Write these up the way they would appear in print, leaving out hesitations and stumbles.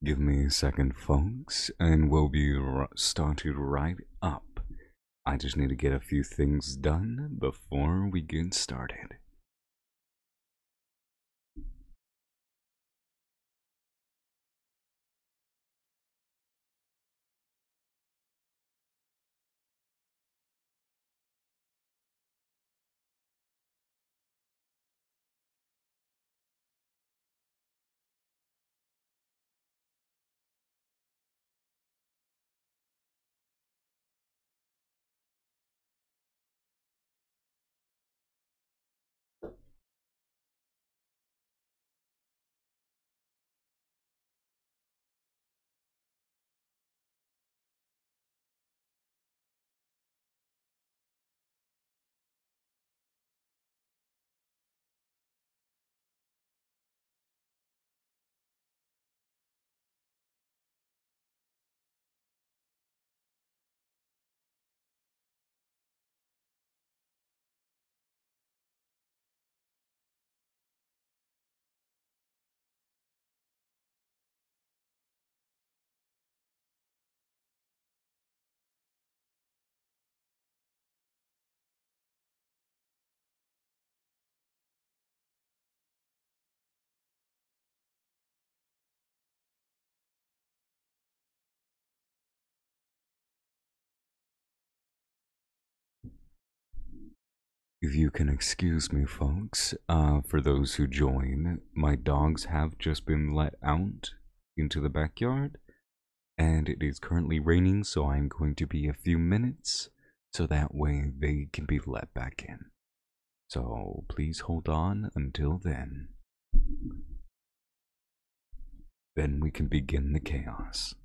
Give me a second, folks, and we'll be started right up. I just need to get a few things done before we get started. If you can excuse me, folks, for those who join, my dogs have just been let out into the backyard, and it is currently raining, so I'm going to be a few minutes so that way they can be let back in. So please hold on until then. Then we can begin the chaos.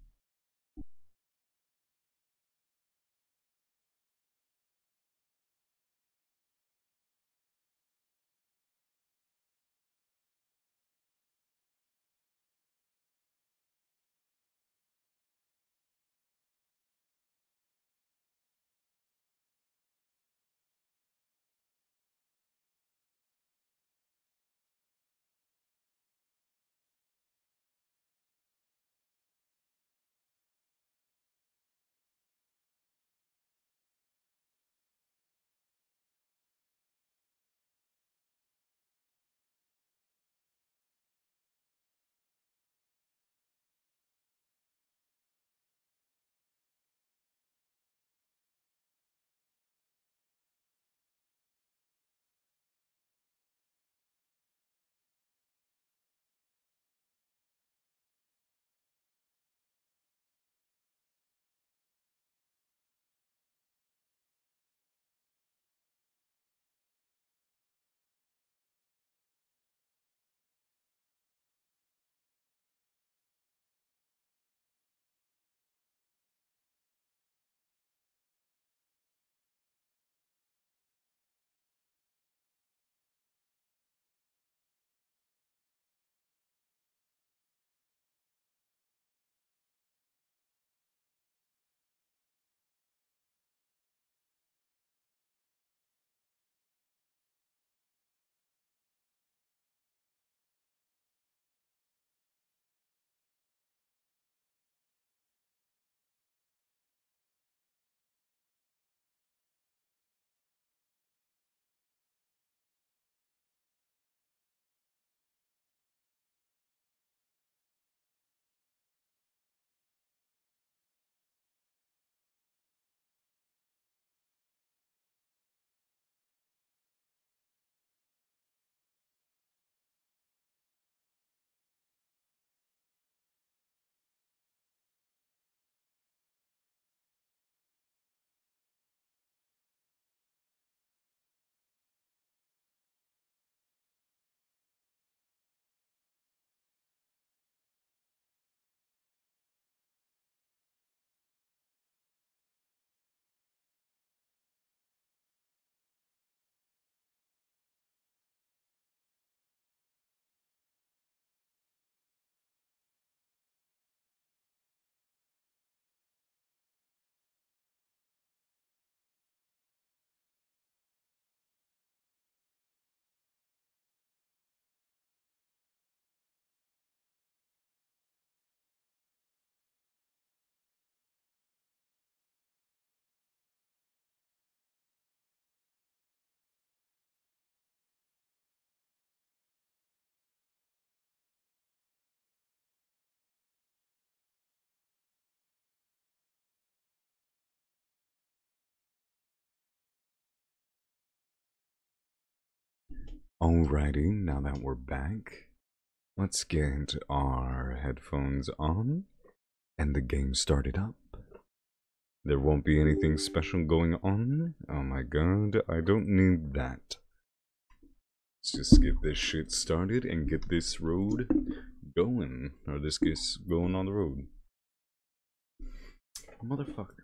Alrighty, now that we're back, let's get our headphones on and the game started up. There won't be anything special going on. Oh my god, I don't need that. Let's just get this shit started and get this road going. Or this gets going on the road. Motherfucker.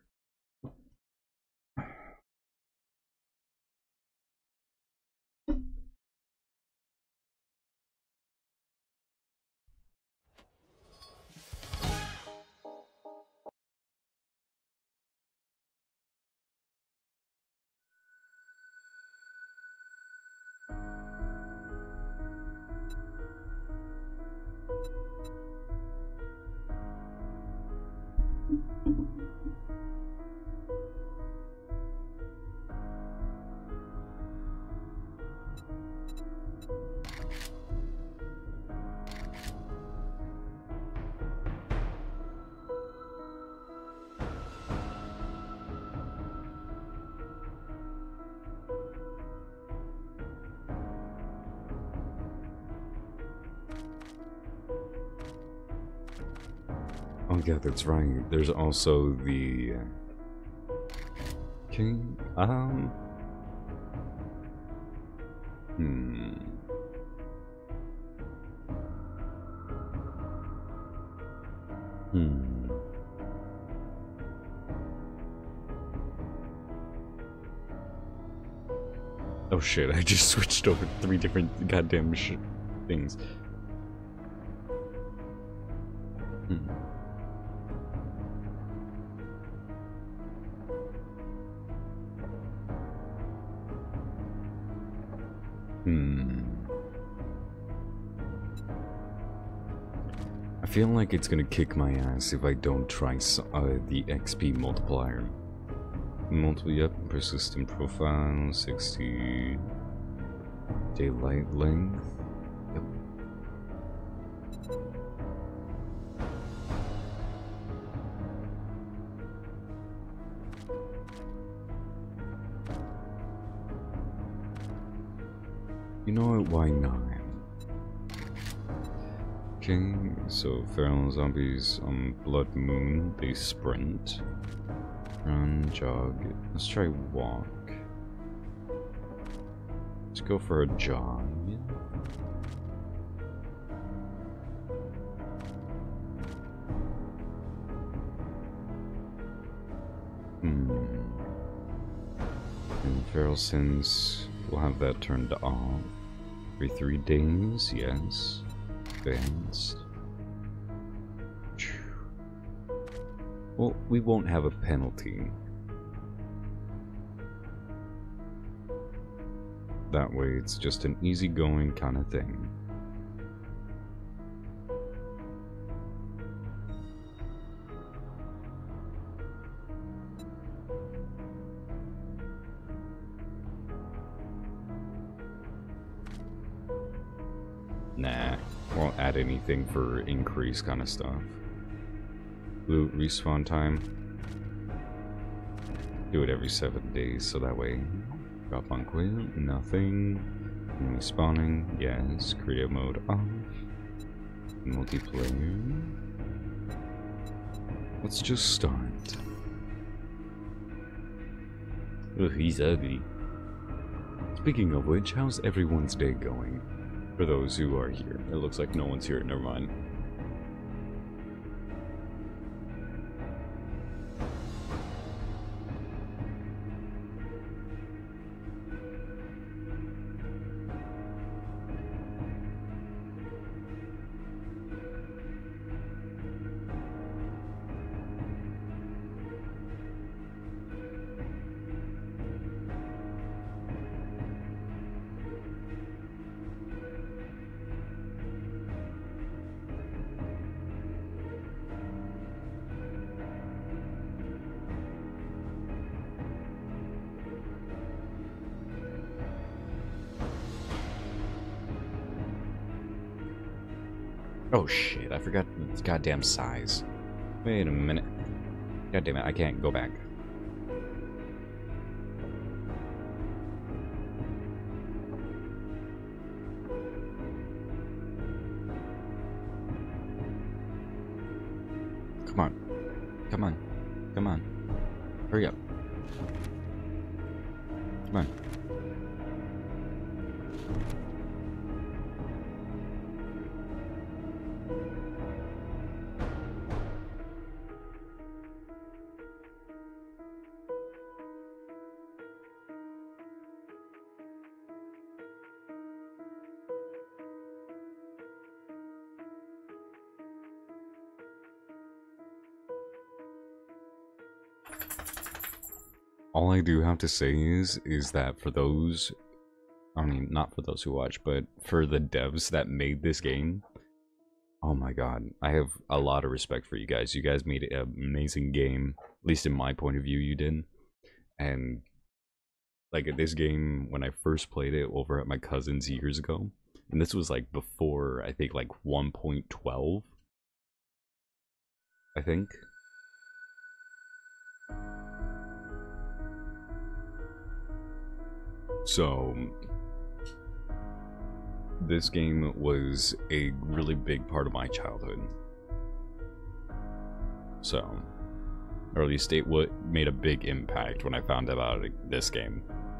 Oh yeah, that's right. There's also the King. Oh shit! I just switched over 3 different goddamn things. I feel like it's gonna kick my ass if I don't try the XP multiplier. Yep, persistent profile, 60 daylight length. Yep. You know what, why not? Okay, so feral zombies on Blood Moon, they sprint. Run, jog. Let's try walk. Let's go for a jog. And feral sins, we'll have that turned off. Every 3 days, yes. Advanced. Well, we won't have a penalty. That way, it's just an easygoing kind of thing. Nah, won't add anything for increase kind of stuff. Loot respawn time. Do it every 7 days, so that way. Drop on quit, nothing. Respawning, yes. Creative mode off. Multiplayer. Let's just start. Ugh, he's ugly. Speaking of which, how's everyone's day going? For those who are here. It looks like no one's here, never mind. Oh shit, I forgot its goddamn size. Wait a minute. God damn it, I can't go back. Come on. Come on. Come on. Hurry up. Come on. All I do have to say is that for those, I mean, not for those who watch, but for the devs that made this game, oh my god, I have a lot of respect for you guys. You guys made an amazing game, at least in my point of view, you did. And like this game, when I first played it over at my cousin's years ago, and this was like before, I think like 1.12, I think. So, this game was a really big part of my childhood. So, or at least it made a big impact when I found out about this game.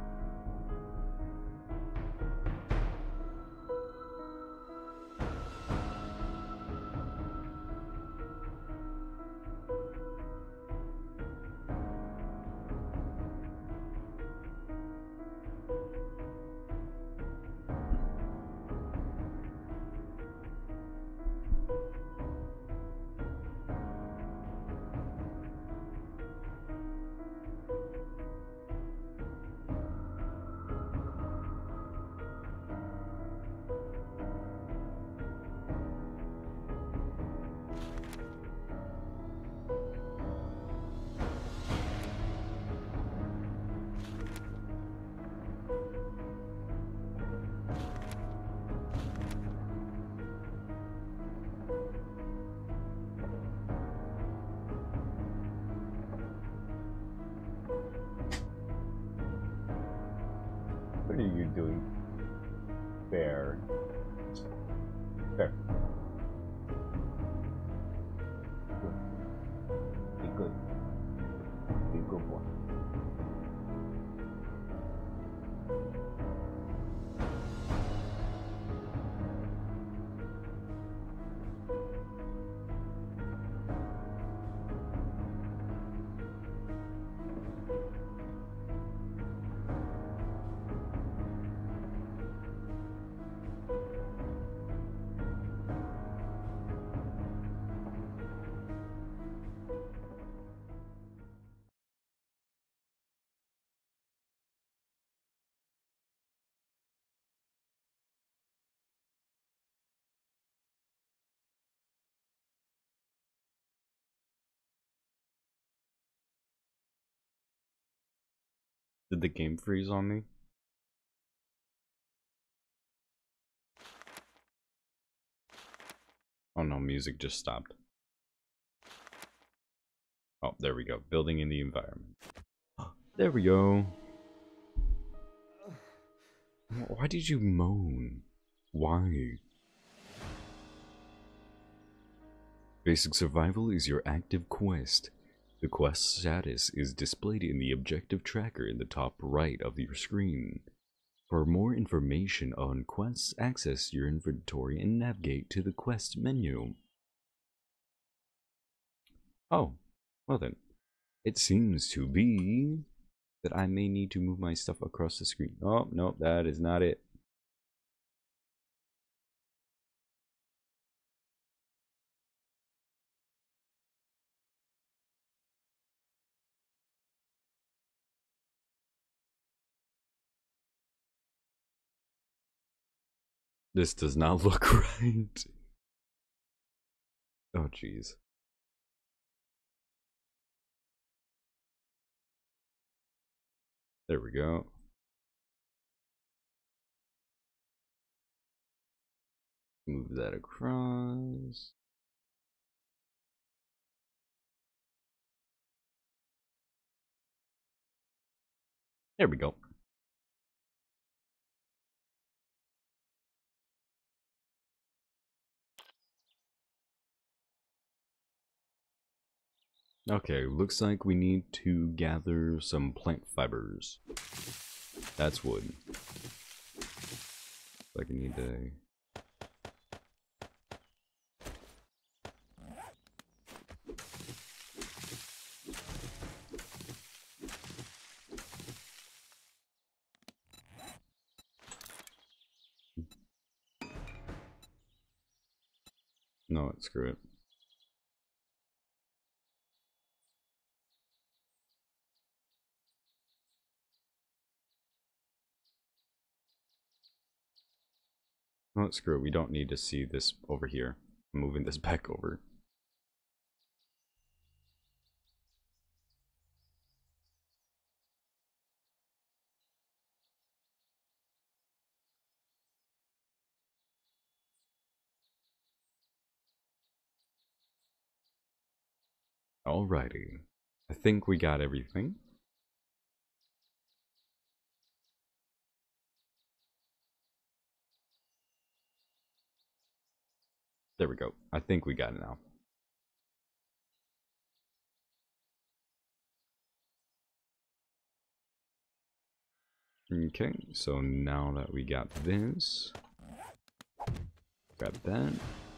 What are you doing? Bear. Bear. Good. Be good. Be a good boy. Did the game freeze on me? Oh no, music just stopped. Oh, there we go. Building in the environment. There we go. Why did you moan? Why? Basic survival is your active quest. The quest status is displayed in the objective tracker in the top right of your screen. For more information on quests, access your inventory and navigate to the quest menu. Oh, well then. It seems to be that I may need to move my stuff across the screen. Oh, no, that is not it. This does not look right. Oh, jeez. There we go. Move that across. There we go. Okay, looks like we need to gather some plant fibers. That's wood. Like I need to... No, screw it. No, screw it. We don't need to see this over here. I'm moving this back over. Alrighty. I think we got everything. There we go. I think we got it now. Okay, so now that we got this, grab that.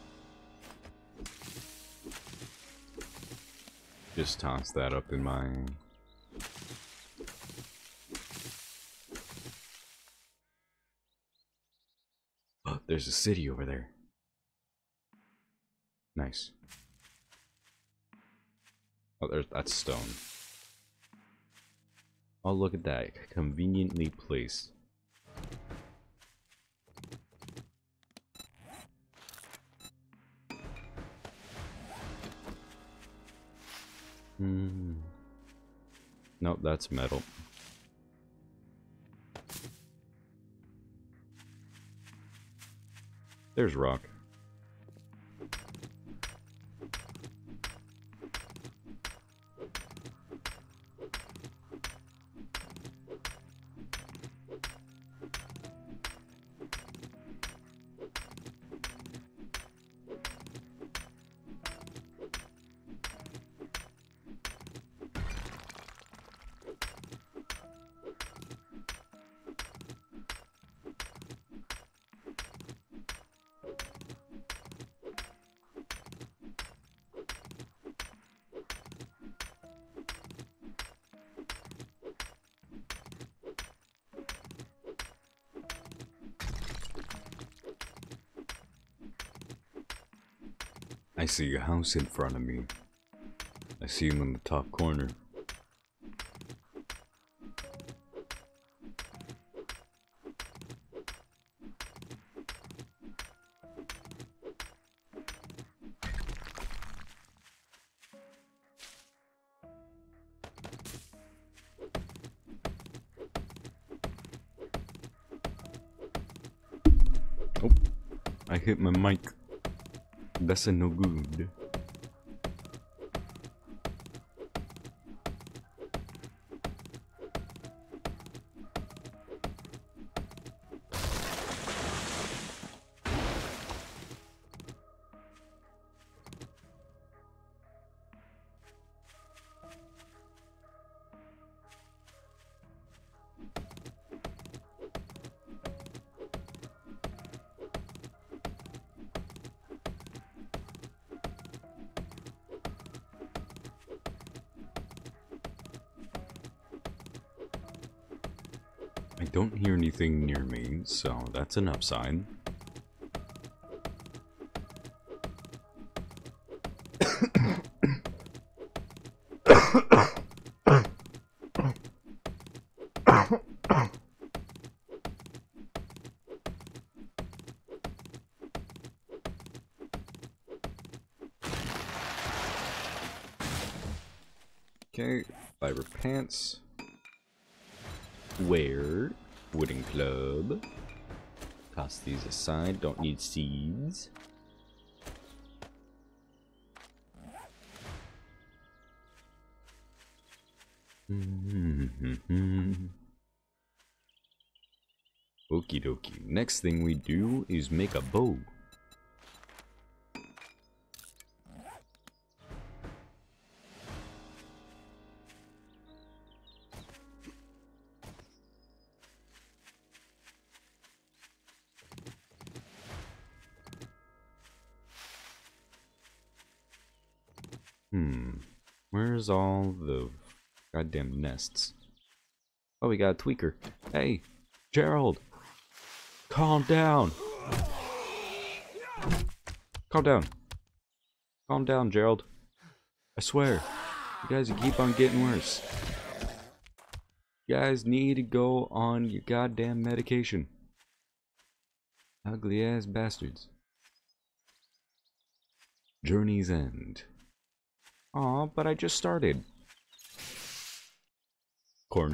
Just toss that up in my... Oh, there's a city over there. Nice. Oh, that's stone. Oh, look at that. Conveniently placed. Nope, that's metal. There's rock. I see a house in front of me. I see him in the top corner. Oh, I hit my mic. That's a no good. I don't hear anything near me, so that's an upside. Okay, fiber pants. Wear wooden club. Toss these aside. Don't need seeds. Okie dokie. Next thing we do is make a bow. Where's all the goddamn nests? Oh, we got a tweaker. Hey, Gerald! Calm down! Calm down. Calm down, Gerald. I swear. You guys keep on getting worse. You guys need to go on your goddamn medication. Ugly ass bastards. Journey's End. Aw, but I just started. Corn.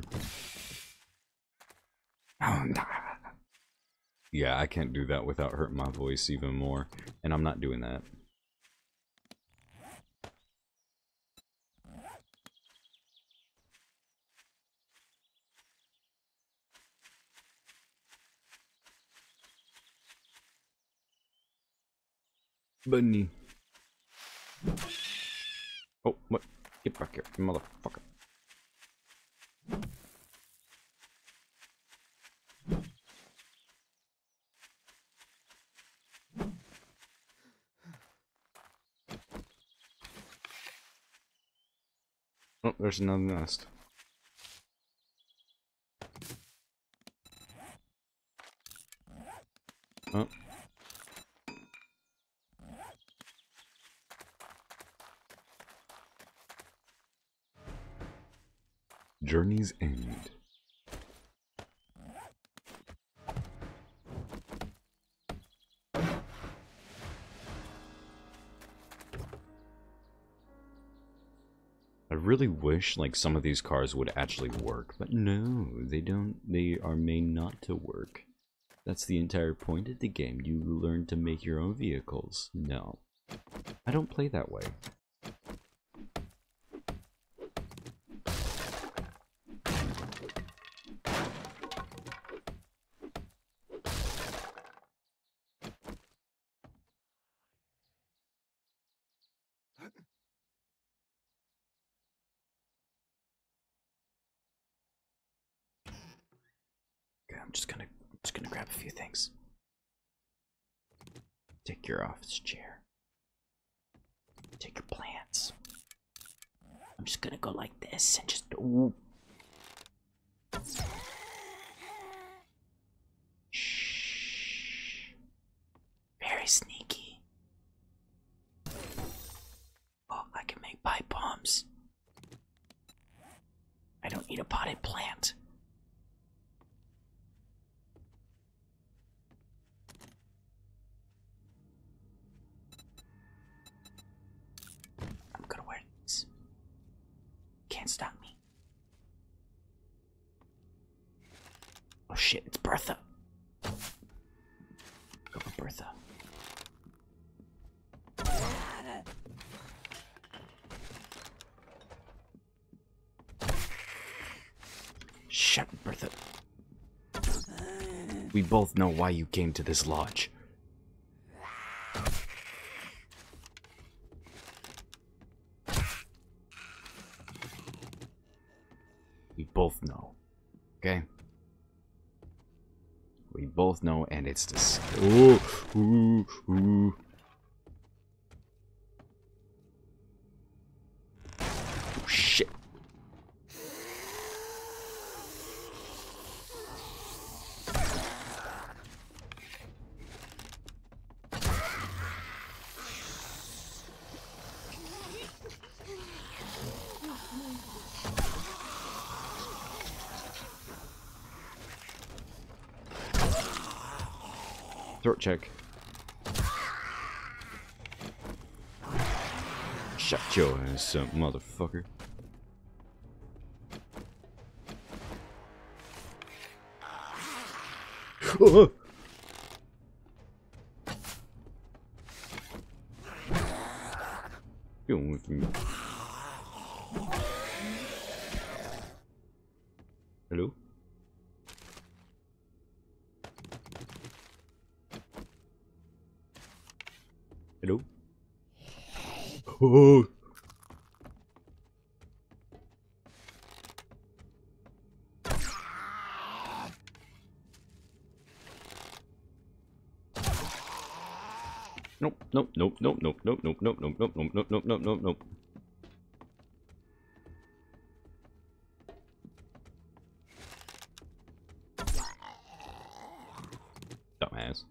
Yeah, I can't do that without hurting my voice even more. And I'm not doing that. Bunny. Oh, what? Get back here, you motherfucker. Oh, there's another nest. Oh. Journey's End. I really wish like some of these cars would actually work, but no, they don't. They are made not to work. That's the entire point of the game. You learn to make your own vehicles. No, I don't play that way. Okay, I'm just gonna grab a few things. Take your office chair. Take your plants. I'm just gonna go like this and just ooh. Shh. Very sneaky. Oh, I can make pipe bombs. I don't need a potted plant. I'm gonna wear this. Can't stop me. Oh shit, it's Bertha. Go for Bertha. Shut up, Bertha. We both know why you came to this lodge. We both know. Okay? We both know, and it's this. Ooh, ooh, ooh. Oh, shit. Throat check. Shut your ass up, motherfucker. Oh. Go with me. Hello? Hello? Oh. Nope, nope, nope, nope, nope, nope, nope, nope, nope, nope, nope, nope, nope, nope, nope. Dumbass.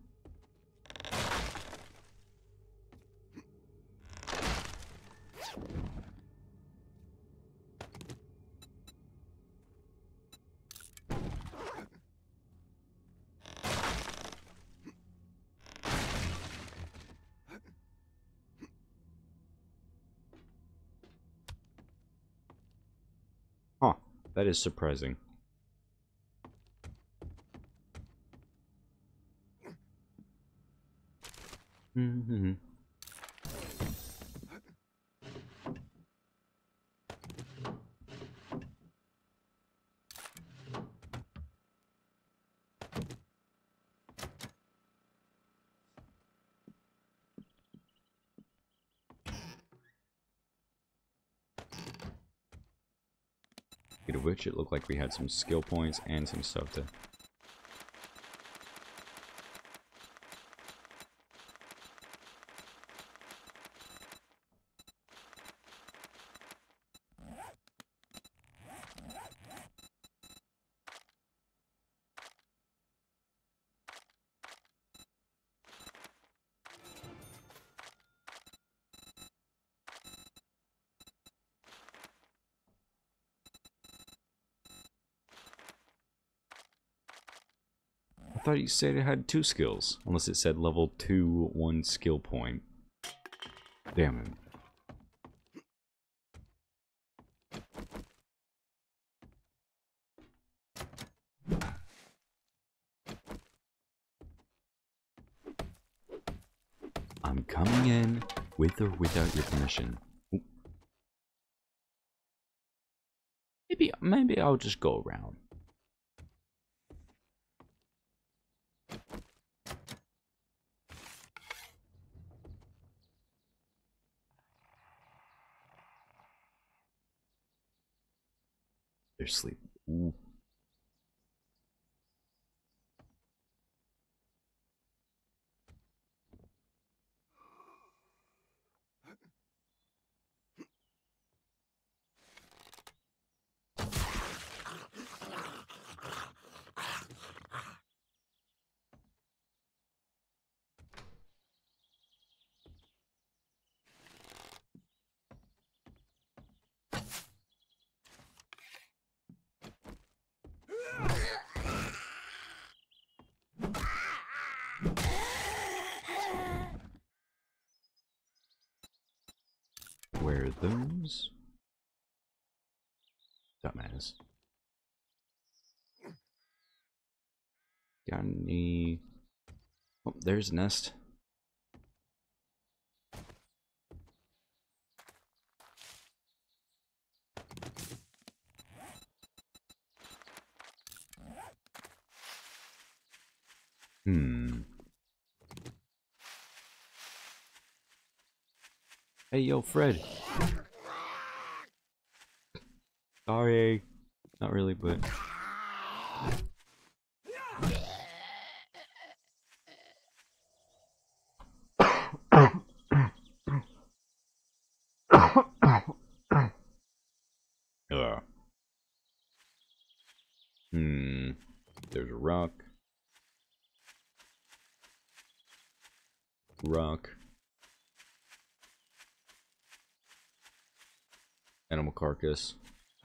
Huh, that is surprising. Mm-hmm. Speaking of which, it looked like we had some skill points and some stuff to... I thought you said it had 2 skills. Unless it said level 2, 1 skill point. Damn it. I'm coming in with or without your permission. Ooh. Maybe I'll just go around. They're sleeping. Ooh. Where are those? Dumbass. Got any... Oh, there's a nest. Hey, yo, Fred. Sorry. Not really, but... There's a rock. Rock. Animal carcass.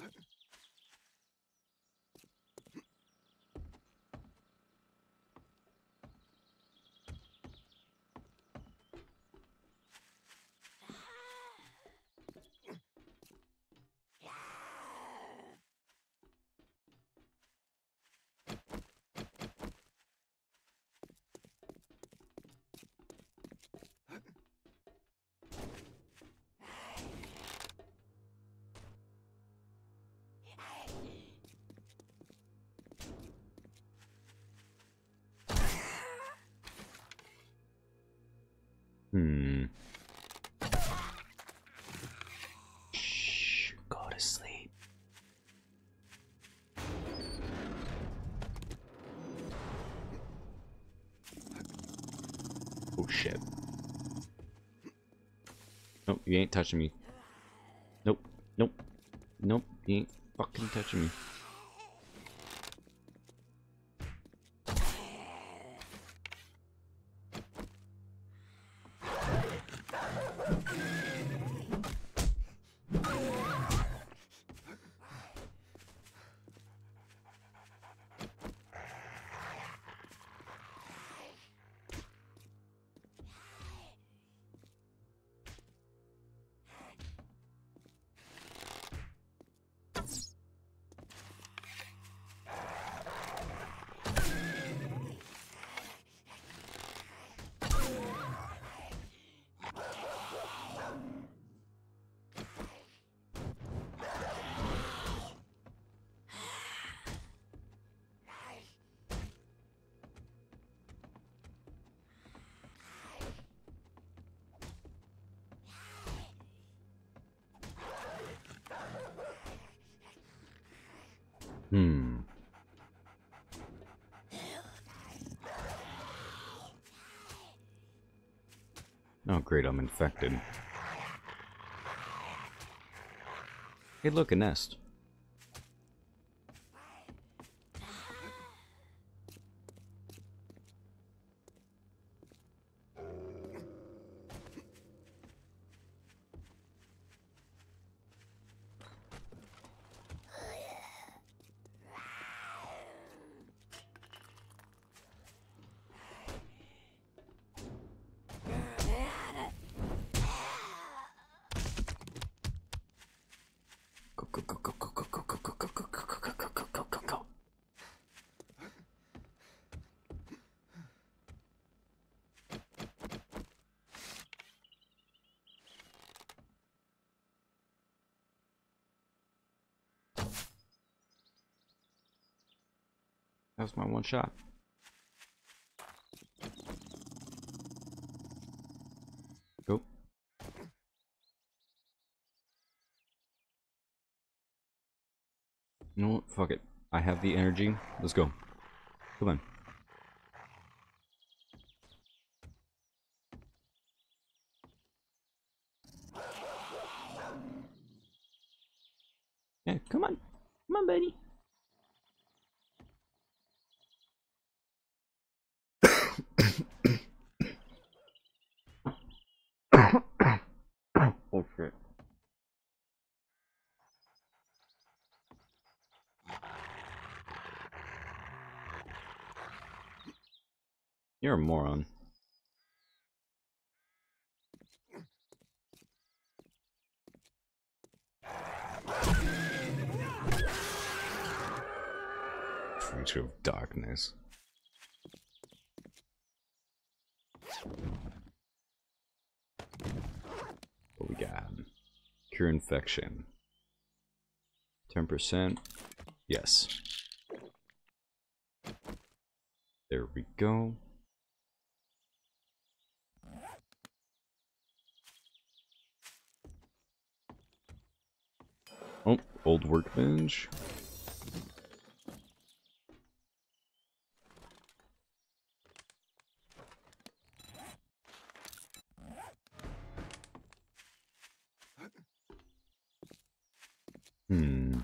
Shh, go to sleep. Oh shit. Nope, you ain't touching me. Nope, nope, nope, you ain't fucking touching me. Hmm. Oh, great, I'm infected. Hey, look, a nest. Go, go, go, go, go, go, go, go, go, go, go, go, go, go, go, go, go. That was my one shot. Go. You know what? Fuck it. I have the energy. Let's go. Come on. Yeah, come on. Come on, buddy. Oh, shit. You're a moron. Creature of darkness. What we got? Cure infection. 10%. Yes. There we go. Oh, old workbench. Hmm.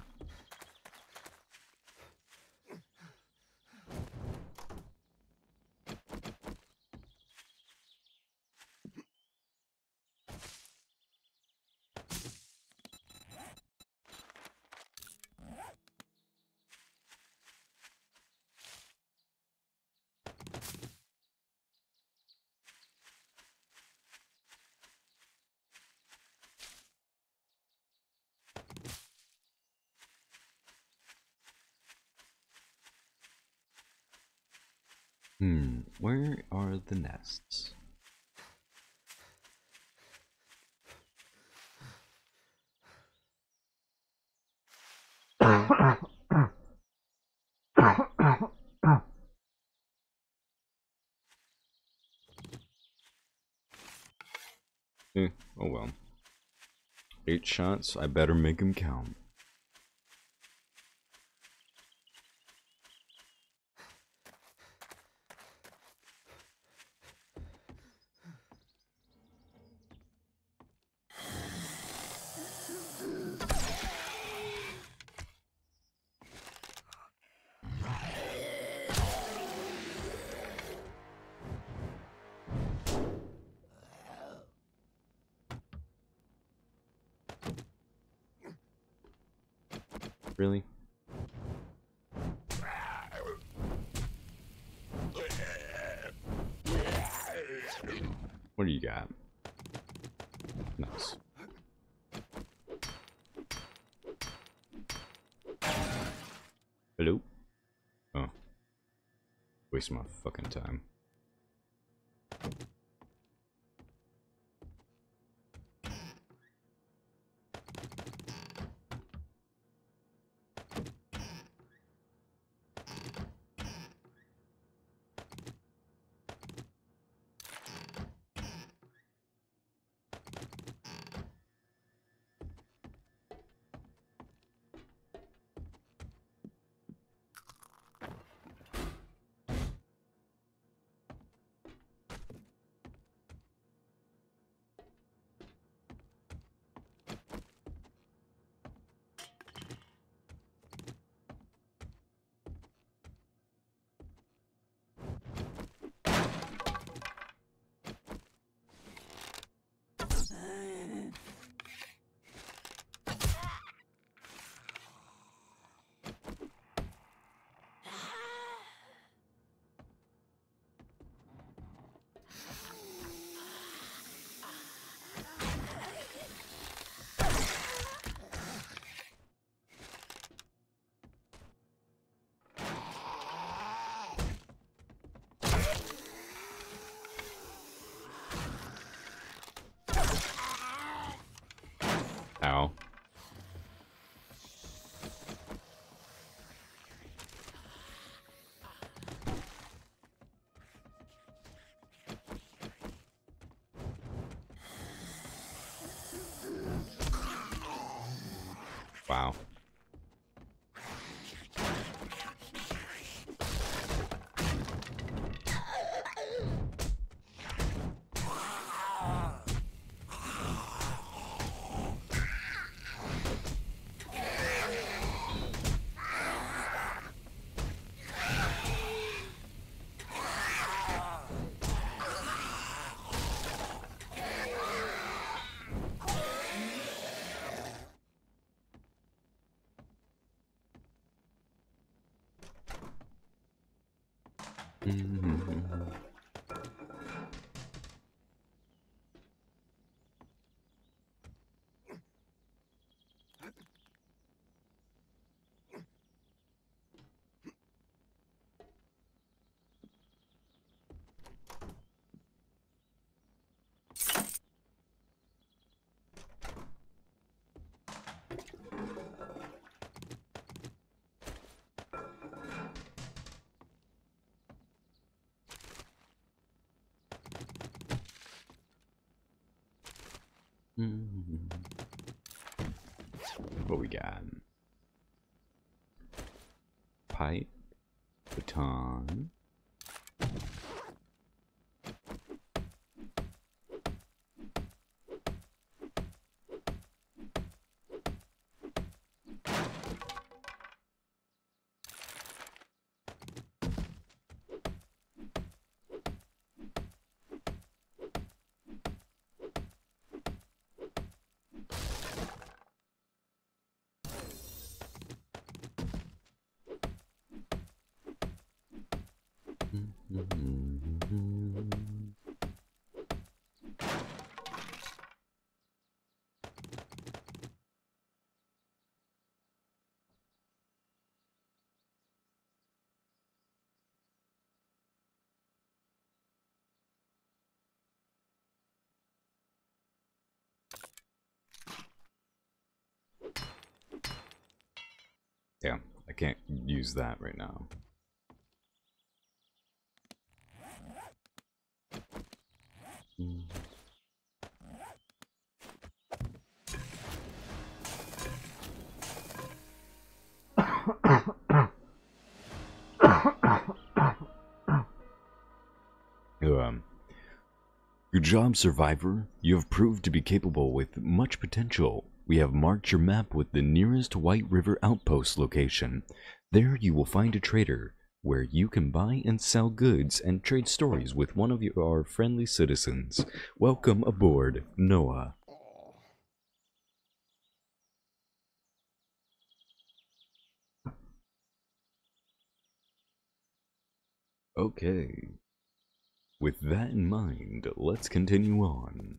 Where are the nests? Oh well. 8 shots, I better make them count. Really? What do you got? Nice. Hello? Oh. Waste my fucking time. Wow. What we got? Pipe, baton. Yeah, I can't use that right now. Good job, Survivor. You have proved to be capable with much potential. We have marked your map with the nearest White River Outpost location. There you will find a trader, where you can buy and sell goods and trade stories with one of our friendly citizens. Welcome aboard, Noah. Okay. With that in mind, let's continue on.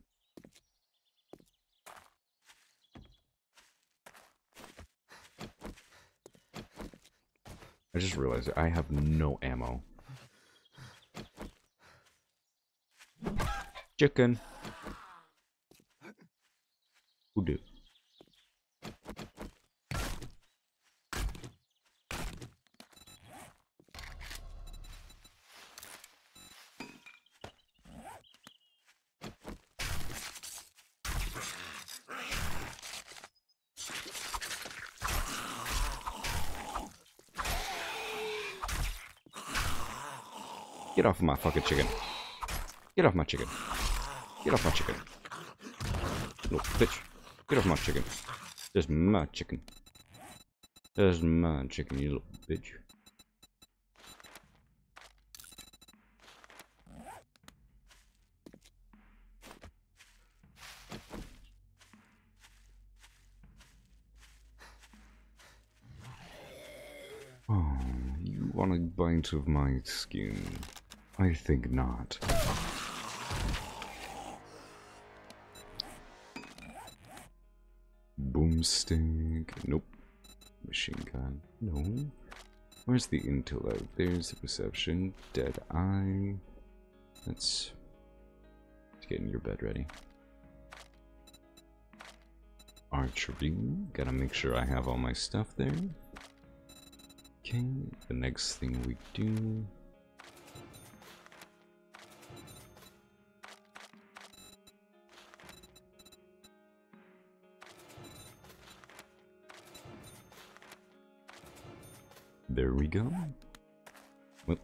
I just realized I have no ammo. Chicken. Who did? Get off of my fucking chicken. Get off my chicken. Get off my chicken. Little bitch. Get off my chicken. That's my chicken. That's my chicken, you little bitch. Oh, you want a bite of my skin? I think not. Boomstick. Nope. Machine gun. No. Where's the intellect? There's the perception. Dead eye. Let's get in your bed ready. Archery. Gotta make sure I have all my stuff there. Okay, the next thing we do. There we go. Whoop.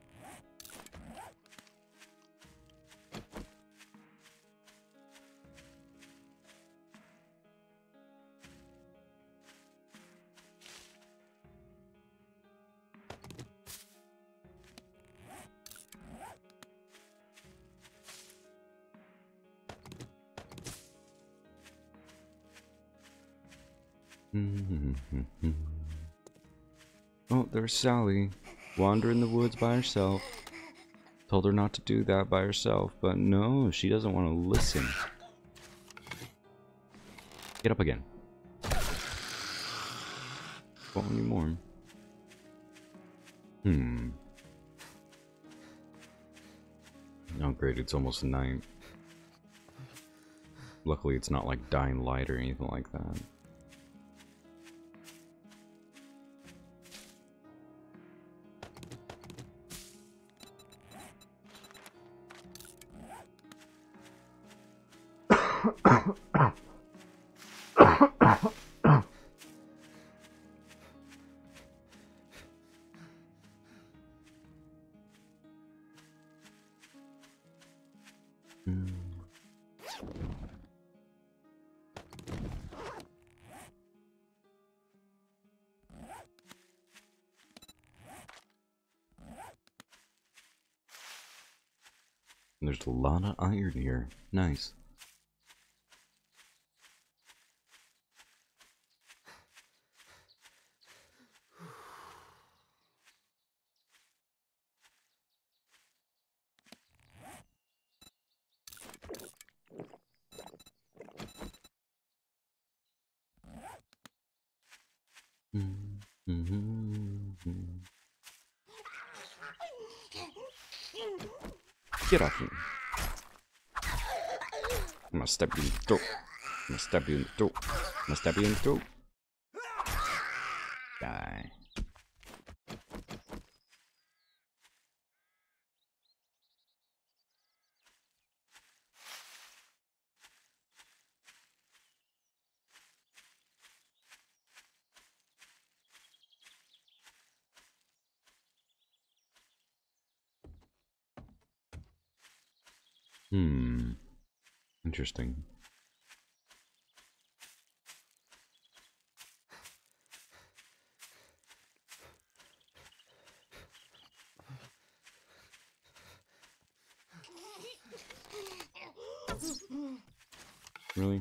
Oh, there's Sally, wandering the woods by herself. Told her not to do that by herself, but no, she doesn't want to listen. Get up again. Won't anymore. Oh great, it's almost night. Luckily it's not like dying light or anything like that. There's a lot of iron here. Nice. Get off me. I'm gonna stab you in the throat. I'm gonna stab you in the throat. I'm gonna stab you in the throat. Die. Interesting. Really?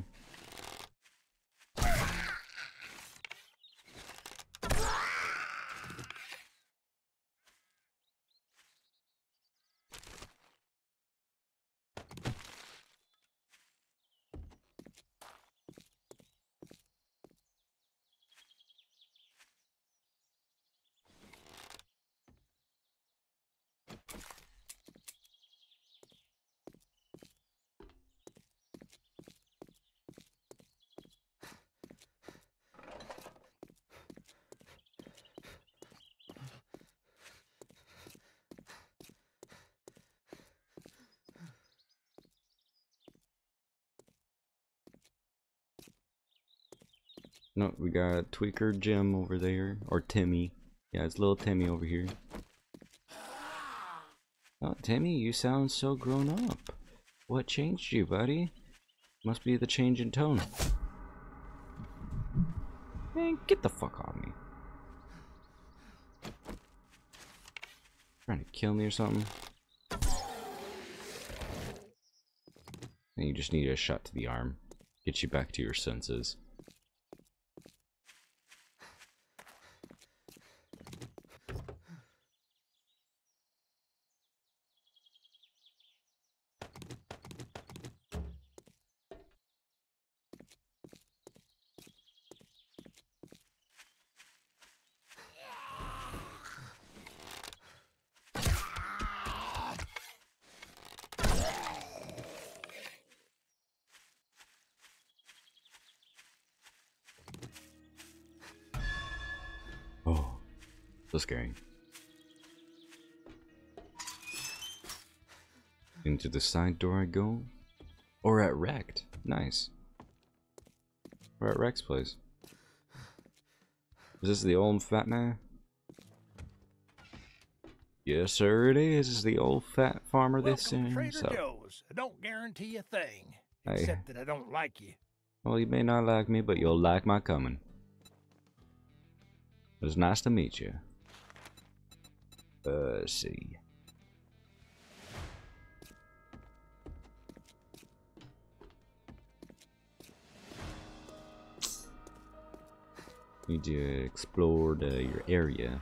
No, we got Tweaker Jim over there, or Timmy. Yeah, it's little Timmy over here. Oh, Timmy, you sound so grown up. What changed you, buddy? Must be the change in tone. Man, get the fuck off me. Trying to kill me or something? And you just need a shot to the arm. Get you back to your senses. Oh, so scary. Into the side door I go. Or at Wrecked. Nice. We're at Rex's place. Is this the old fat man? Yes, sir, it is. The old fat farmer this Welcome to in. Trader So, Joe's. I don't guarantee a thing, hey, except that I don't like you. well, you may not like me, but you'll like my coming. It was nice to meet you. Let's see. Need to explore your area.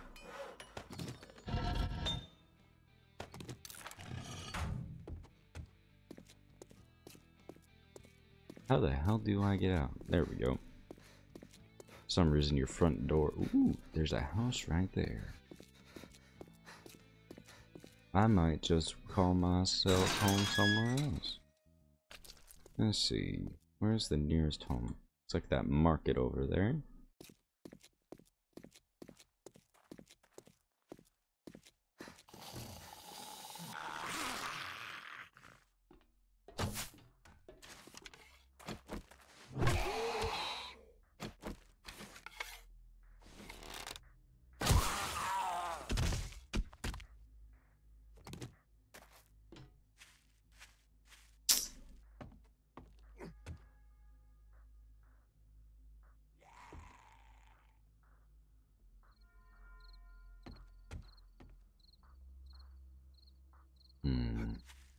How the hell do I get out? There we go. For some reason your front door. Ooh, there's a house right there. I might just call myself home somewhere else. Let's see. Where's the nearest home? It's like that market over there. Hmm.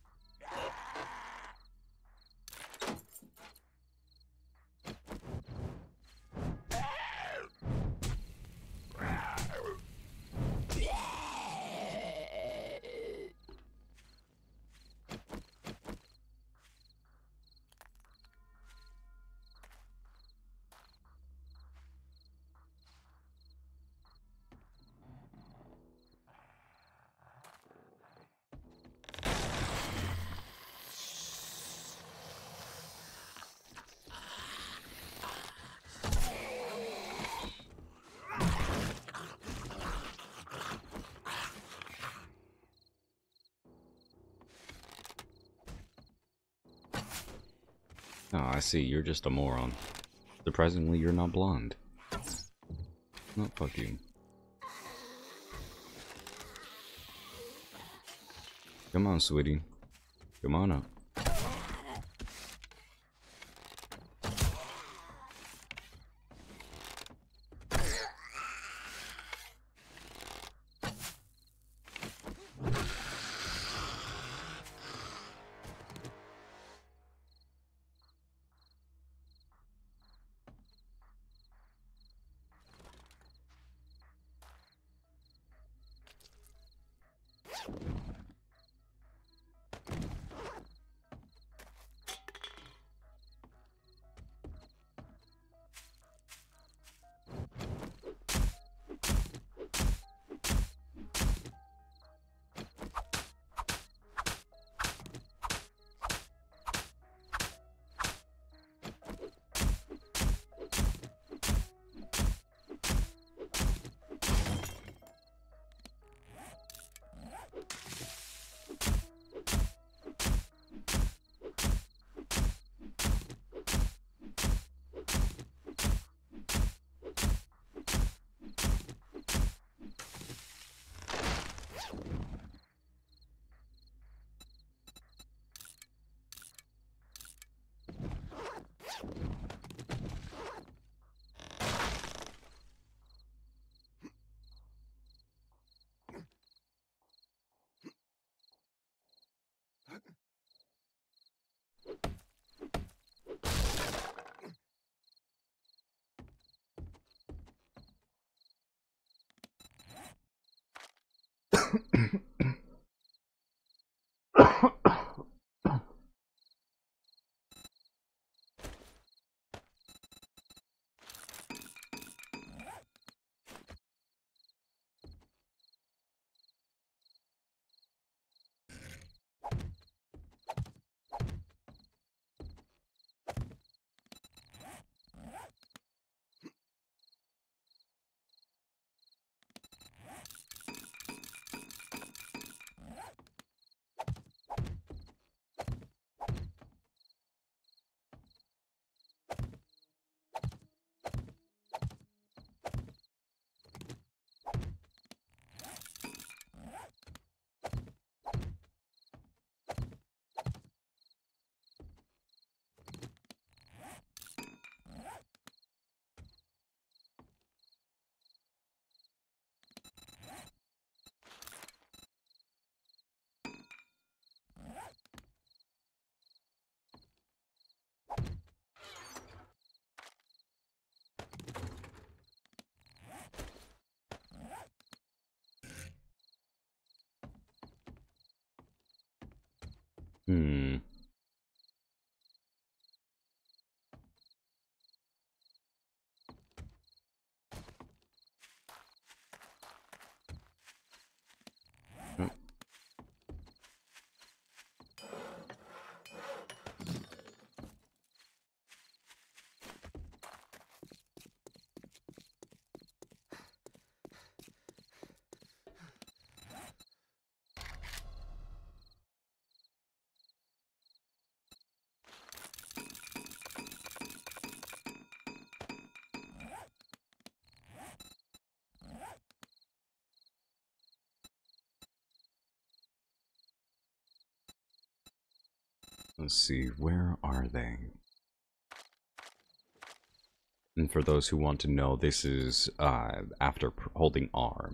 Oh, I see. You're just a moron. Surprisingly, you're not blonde. No, fuck you. Come on, sweetie. Come on up. Hmm. Oh. Let's see, where are they? And for those who want to know, this is after holding R.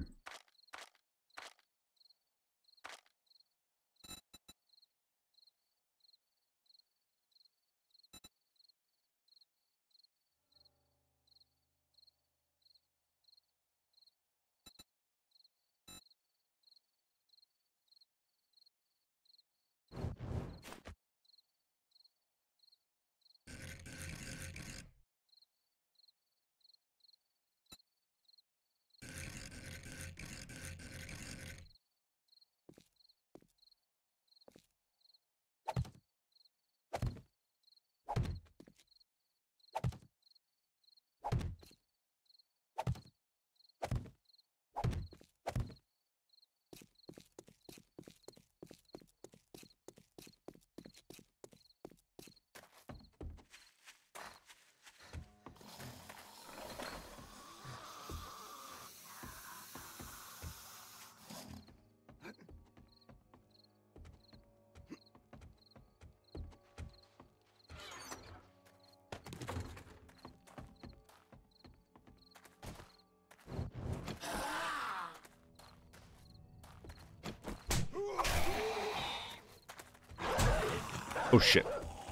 Oh shit.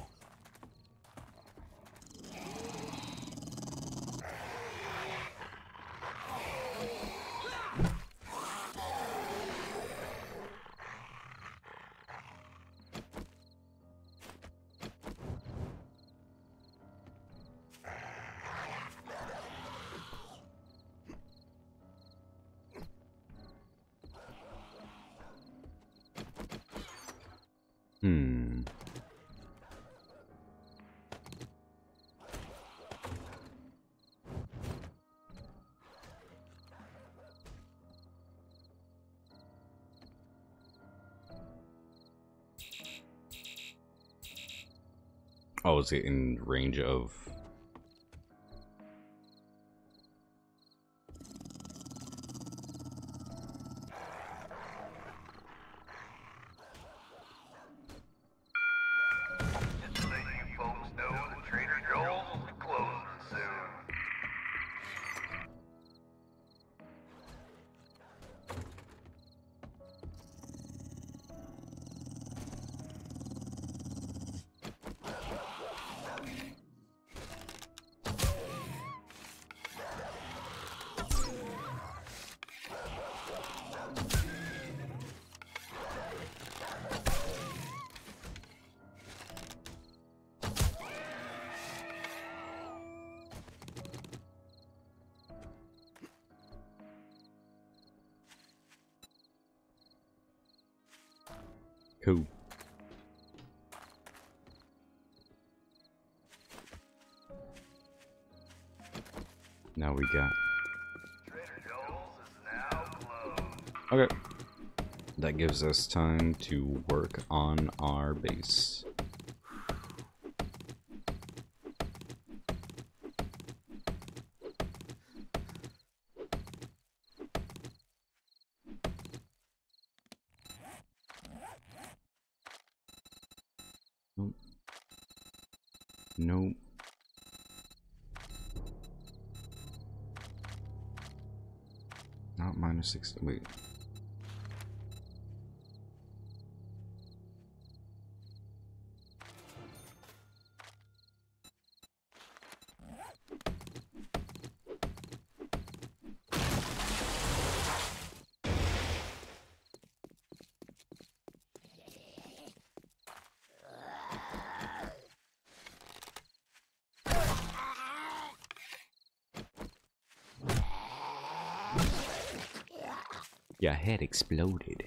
Hmm. Oh, is it in range of... Just to let you folks know that Trader Joel's will be closing soon. Cool. Now we got... Trader Joel's is now closed. Okay. That gives us time to work on our base. Nope. Nope. Not -60. Wait. Your head exploded.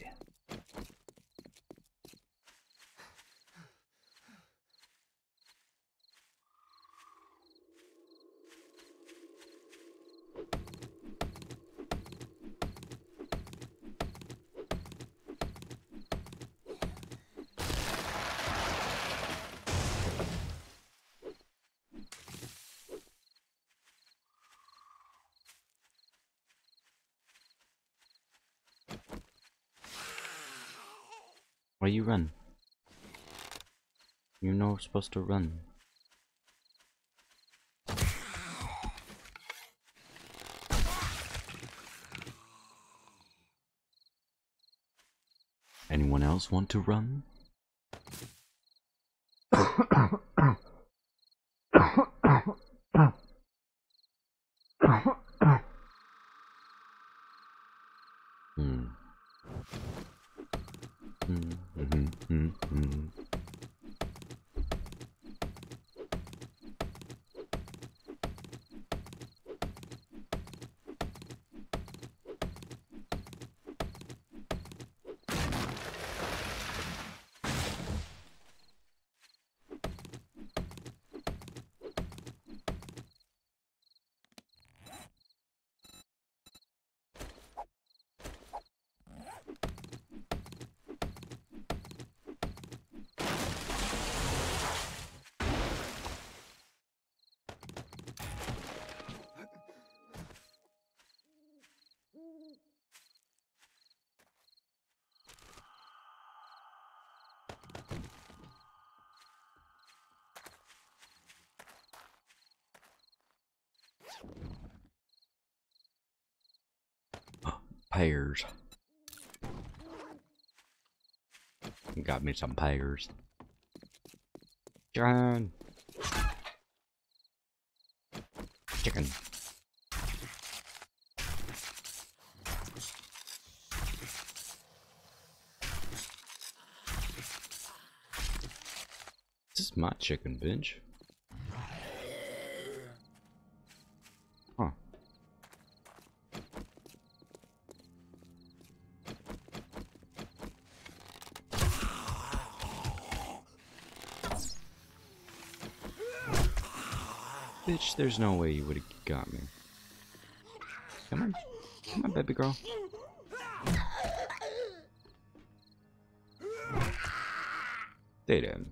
Why you run? You're not supposed to run. Anyone else want to run? Hmm. Pears. Got me some pears. Chicken. Chicken. This is my chicken, bitch. Huh. Bitch, there's no way you would have got me. Come on. Come on, baby girl. They did.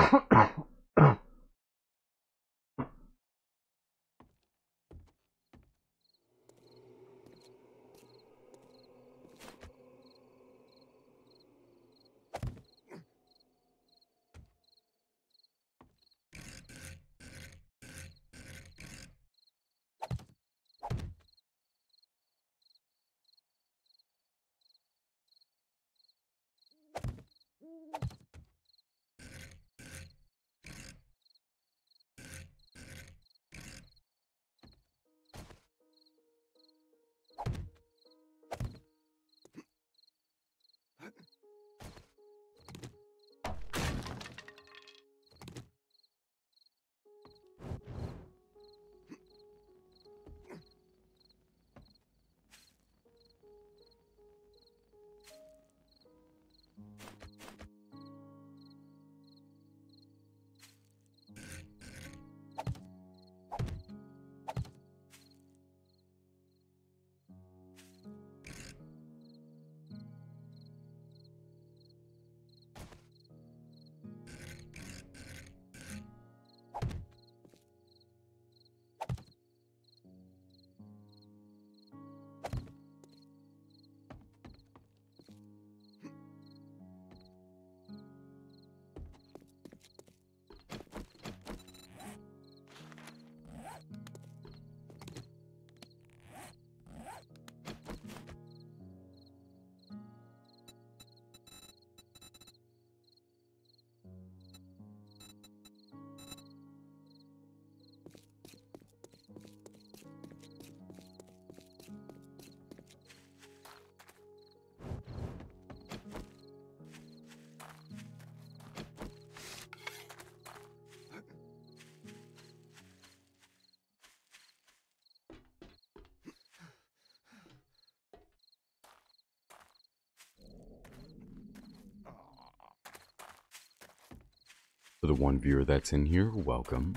For the one viewer that's in here, welcome.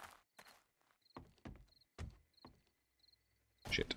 Shit.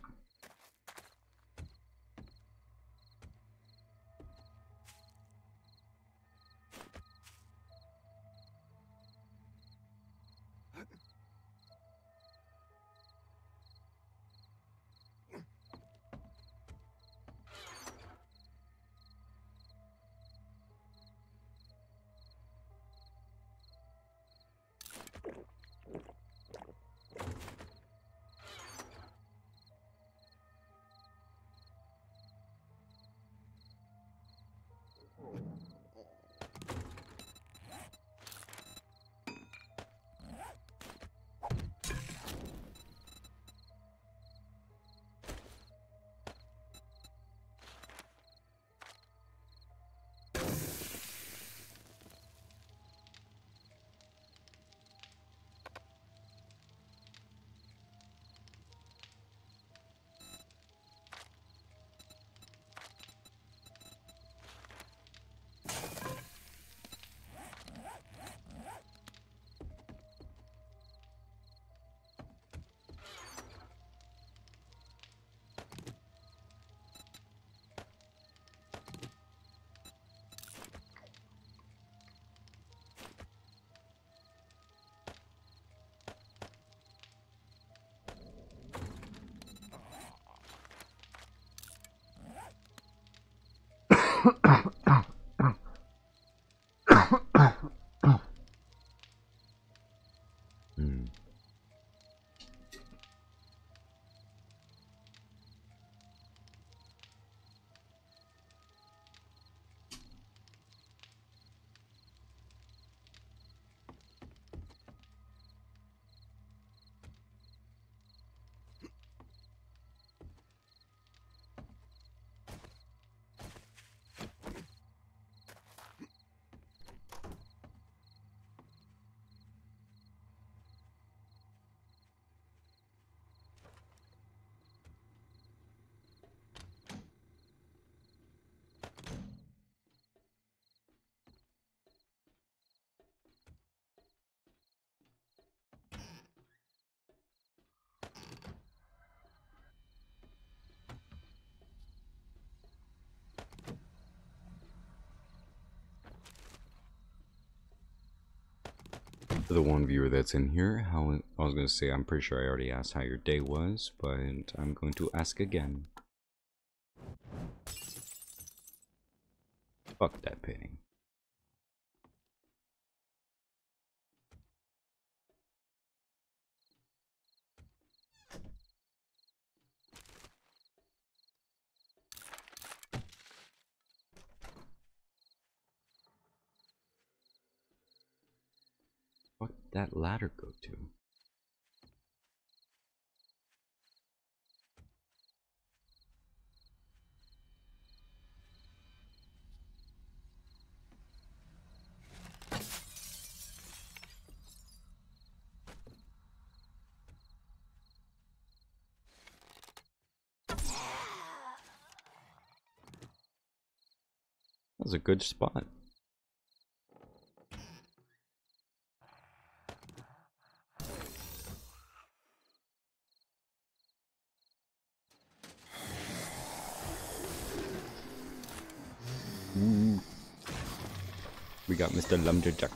Hmm. For the one viewer that's in here, I was going to say, I'm pretty sure I already asked how your day was, but I'm going to ask again. Fuck that painting. What did that ladder go to? That was a good spot. Ooh. We got Mr. Lumberjack.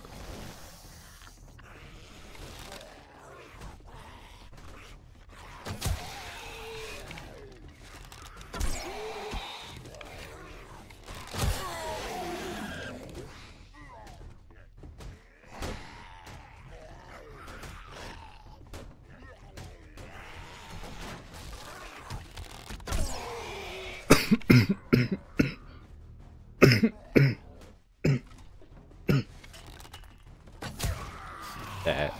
That.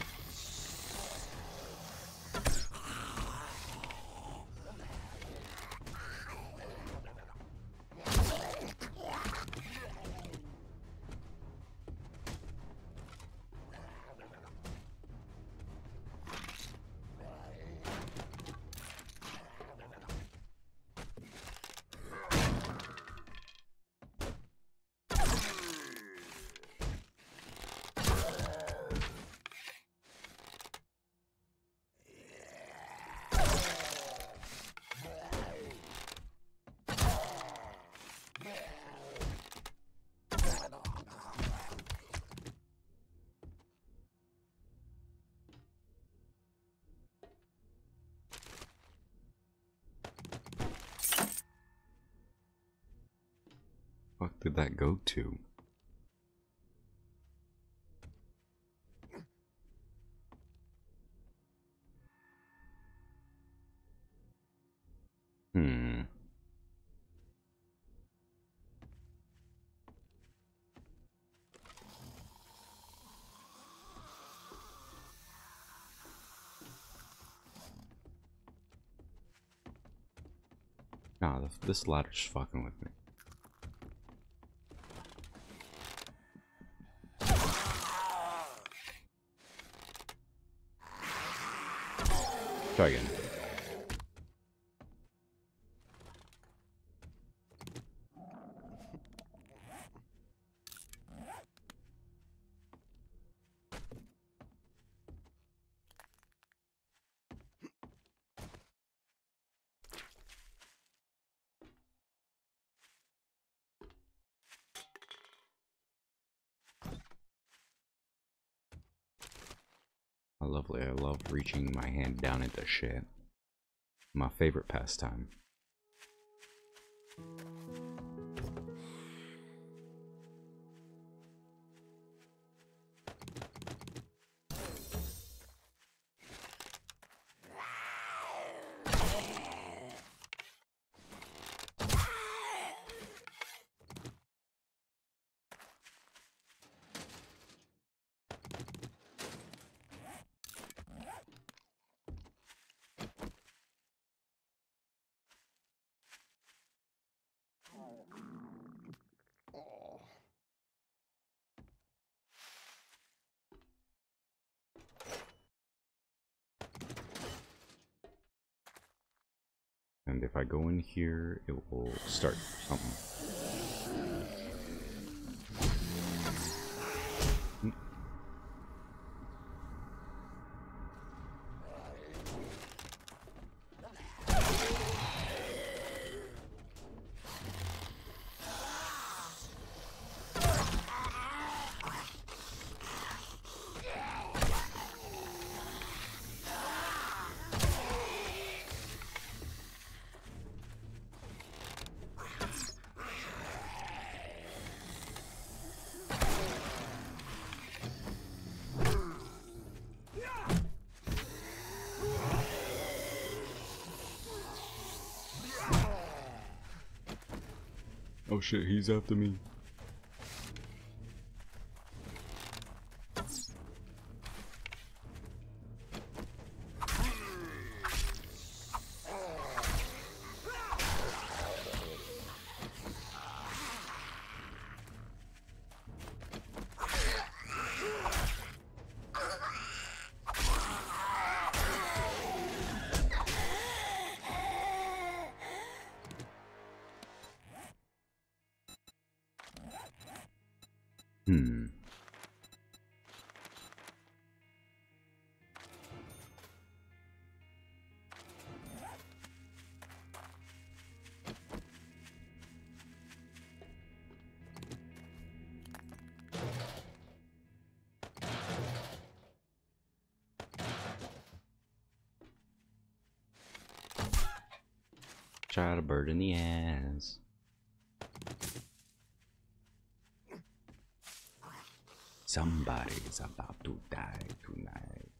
Fuck did that go to? Nah, this ladder's fucking with me. Try again. Lovely. I love reaching my hand down into shit. My favorite pastime. And if I go in here, it will start something. Oh shit, he's after me. Hmm. Shot a bird in the ass. Somebody's about to die tonight.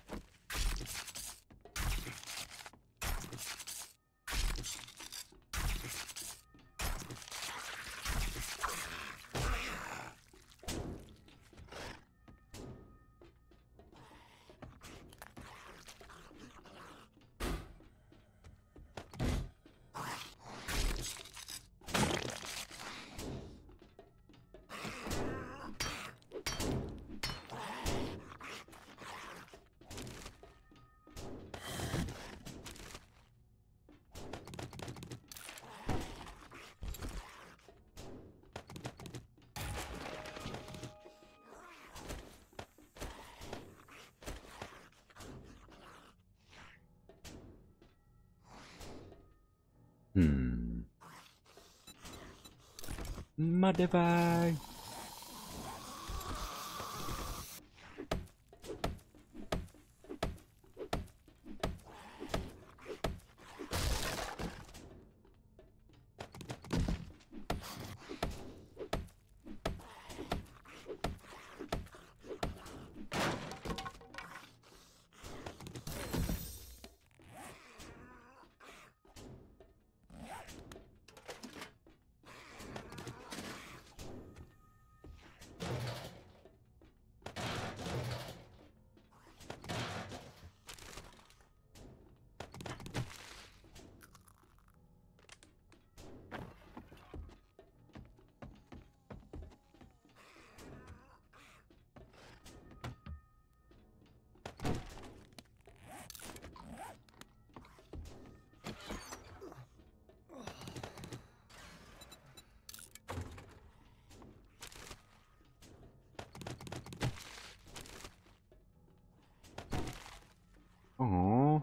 Modify. Aww.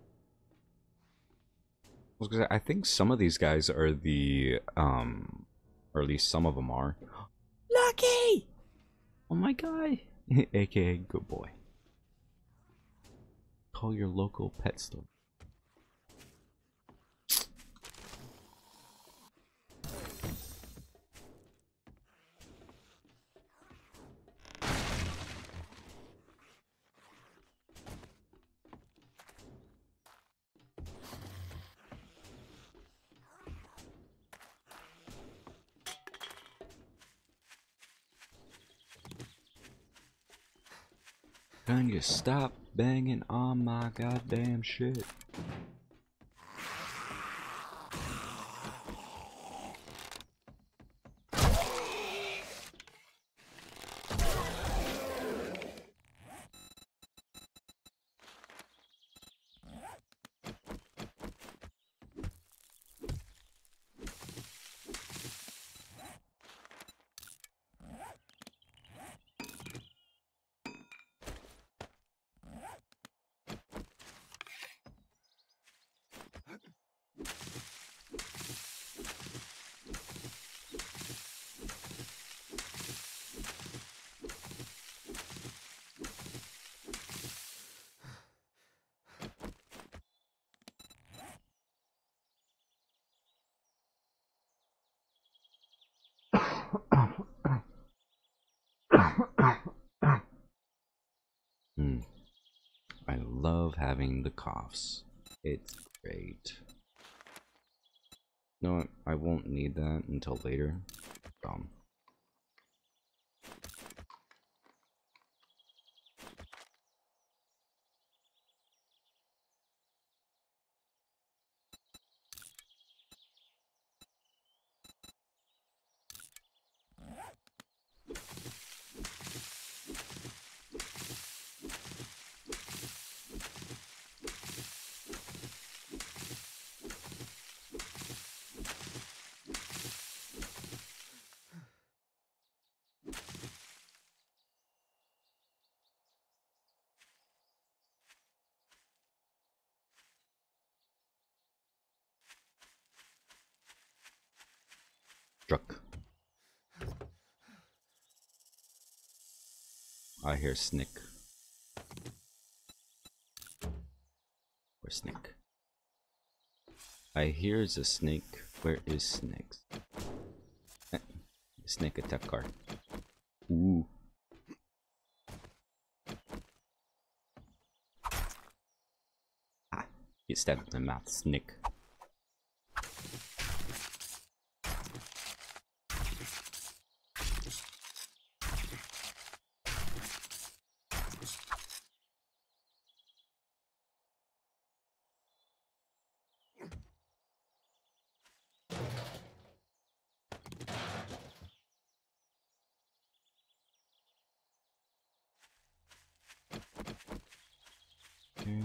I think some of these guys are the, or at least some of them are. Lucky! Oh my god. AKA good boy. Call your local pet store. Can you stop banging on my goddamn shit? I love having the coughs. It's great. No, I won't need that until later. Truck. I hear Snick. Where's Snick? I hears a snake. Where is Snake? Snake attack card. Ooh. Ah, get stabbed in the mouth, Snick. Okay.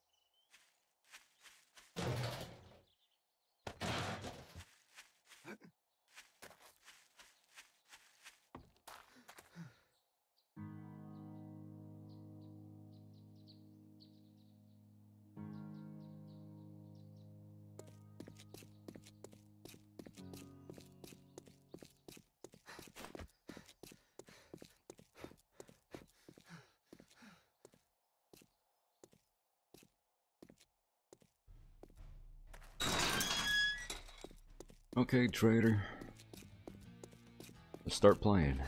Okay, trader. Let's start playing.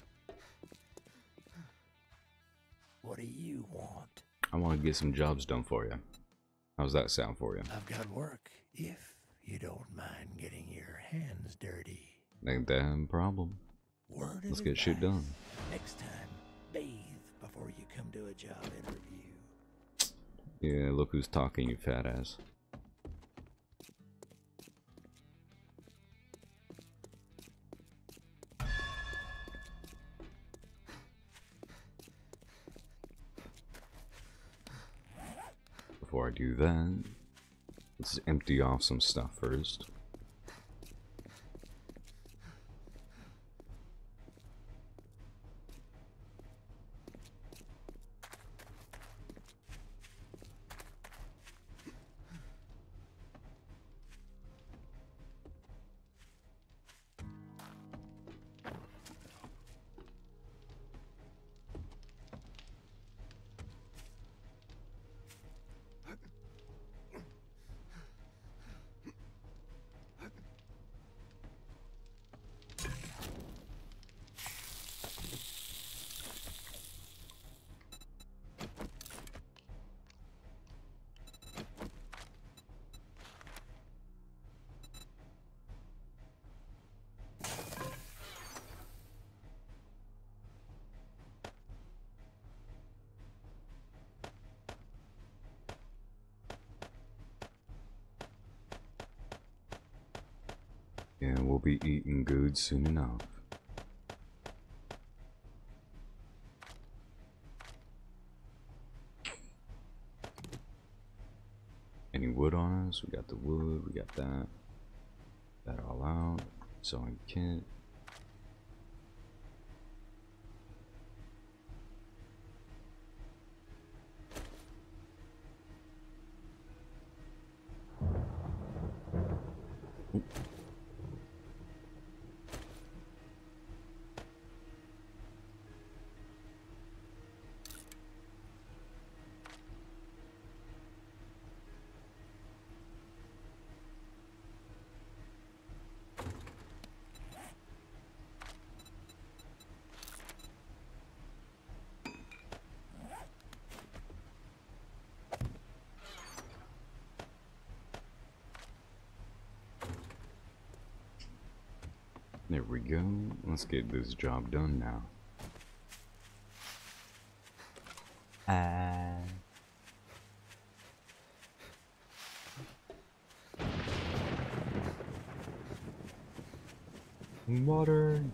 What do you want? I want to get some jobs done for you. How's that sound for you? I've got work, if you don't mind getting your hands dirty. Ain't that a problem. Word Let's of get shit advice. done. Next time, bathe before you come to a job interview. Yeah, look who's talking, you fat ass. Before I do that, let's empty off some stuff first. And we'll be eating good soon enough. Any wood on us? We got the wood, we got that. That all out. Sewing kit. Ooh. There we go. Let's get this job done now. Water.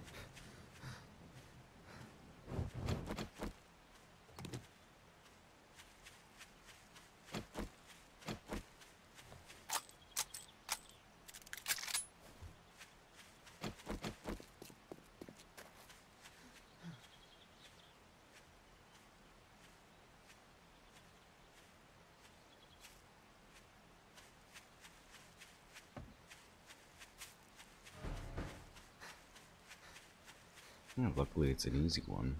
Yeah, luckily it's an easy one.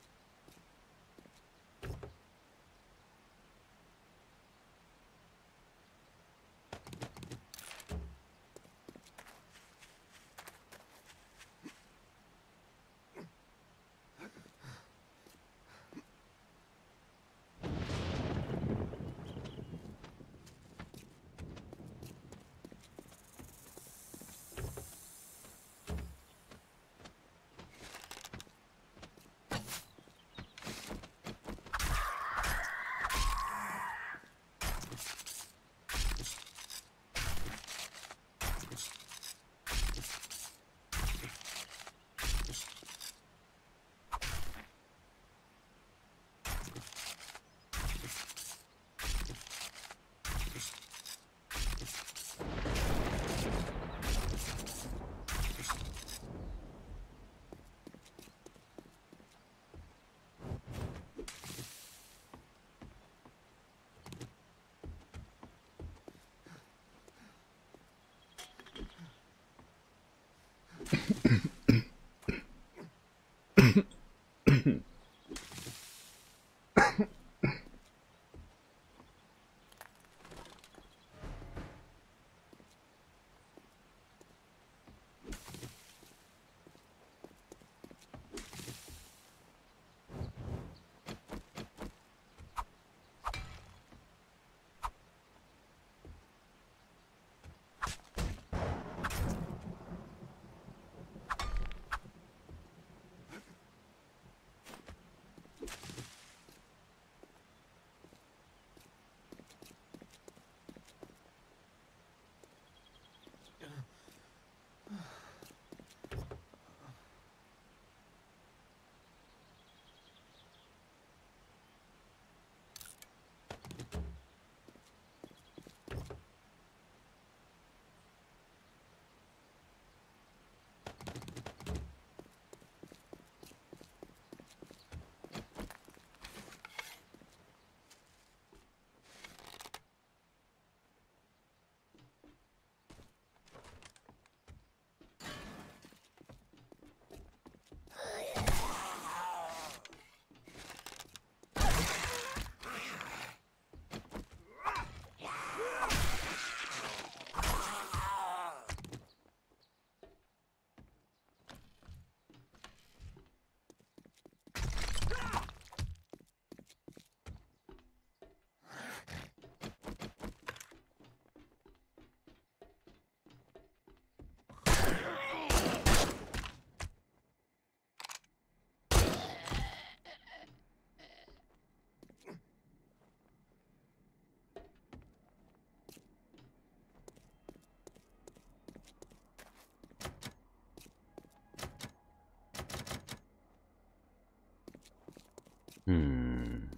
Hmm.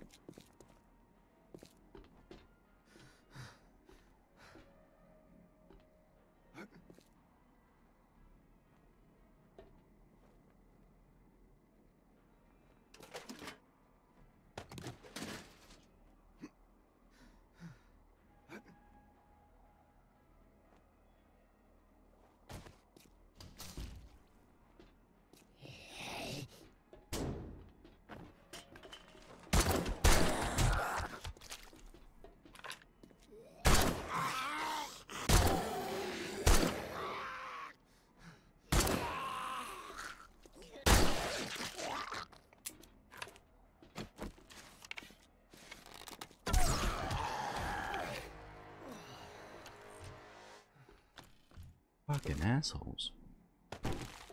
Fucking assholes.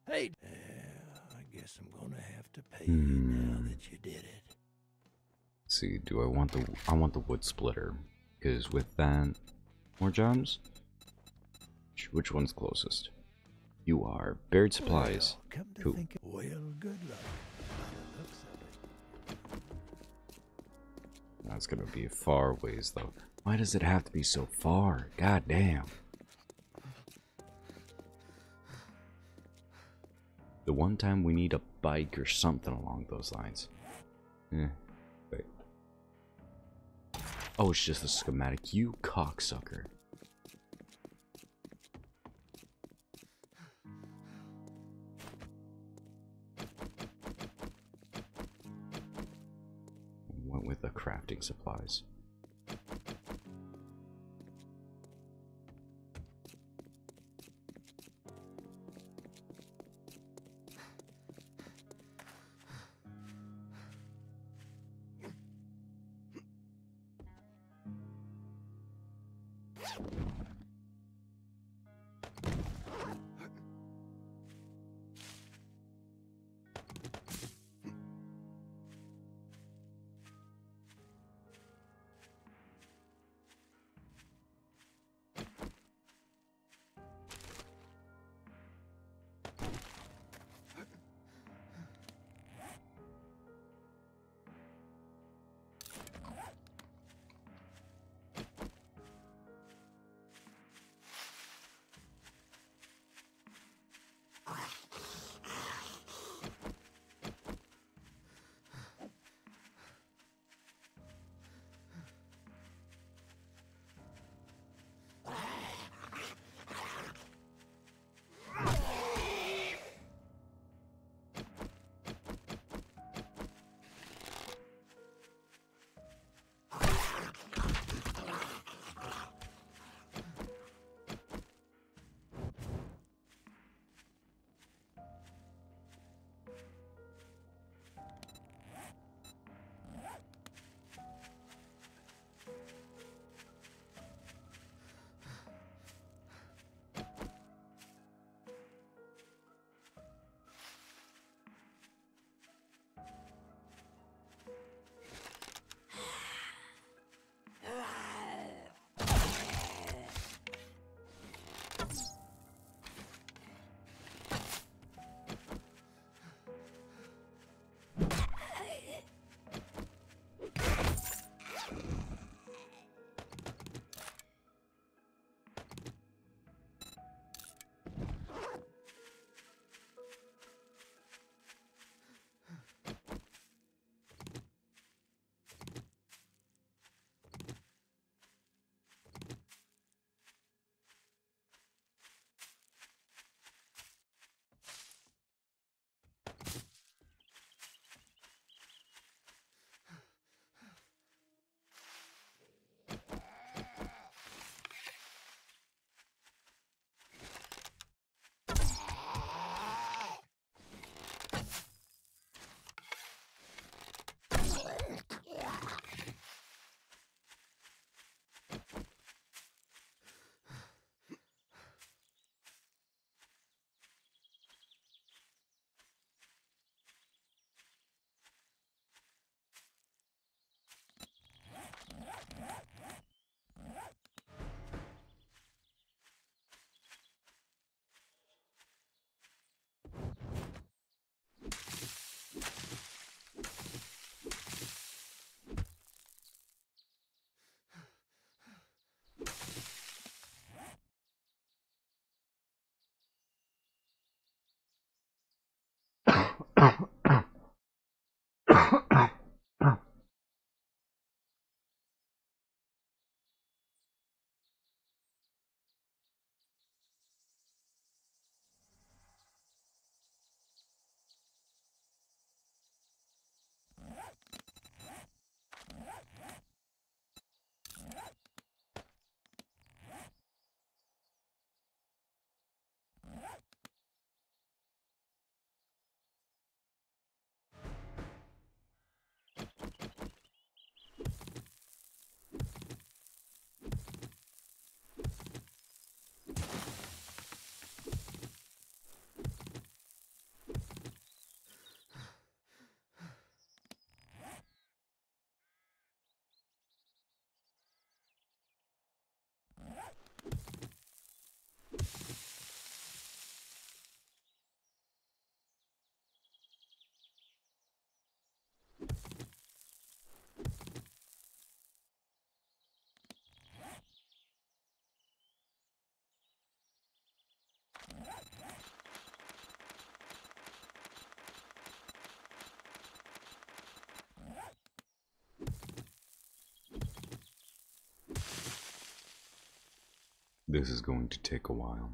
Hey, I guess I'm gonna have to pay you now that you did it. Let's see, do I want the wood splitter? Because with that, more jobs? Which one's closest? You are. Buried supplies. Well, come to Cool. think of, well, good luck. By the looks of it. That's gonna be far ways though. Why does it have to be so far? God damn. The one time we need a bike or something along those lines. Wait. Oh, it's just a schematic. You cocksucker. Went with the crafting supplies. This is going to take a while.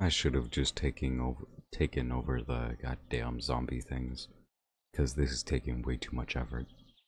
I should have just taken over the goddamn zombie things, because this is taking way too much effort.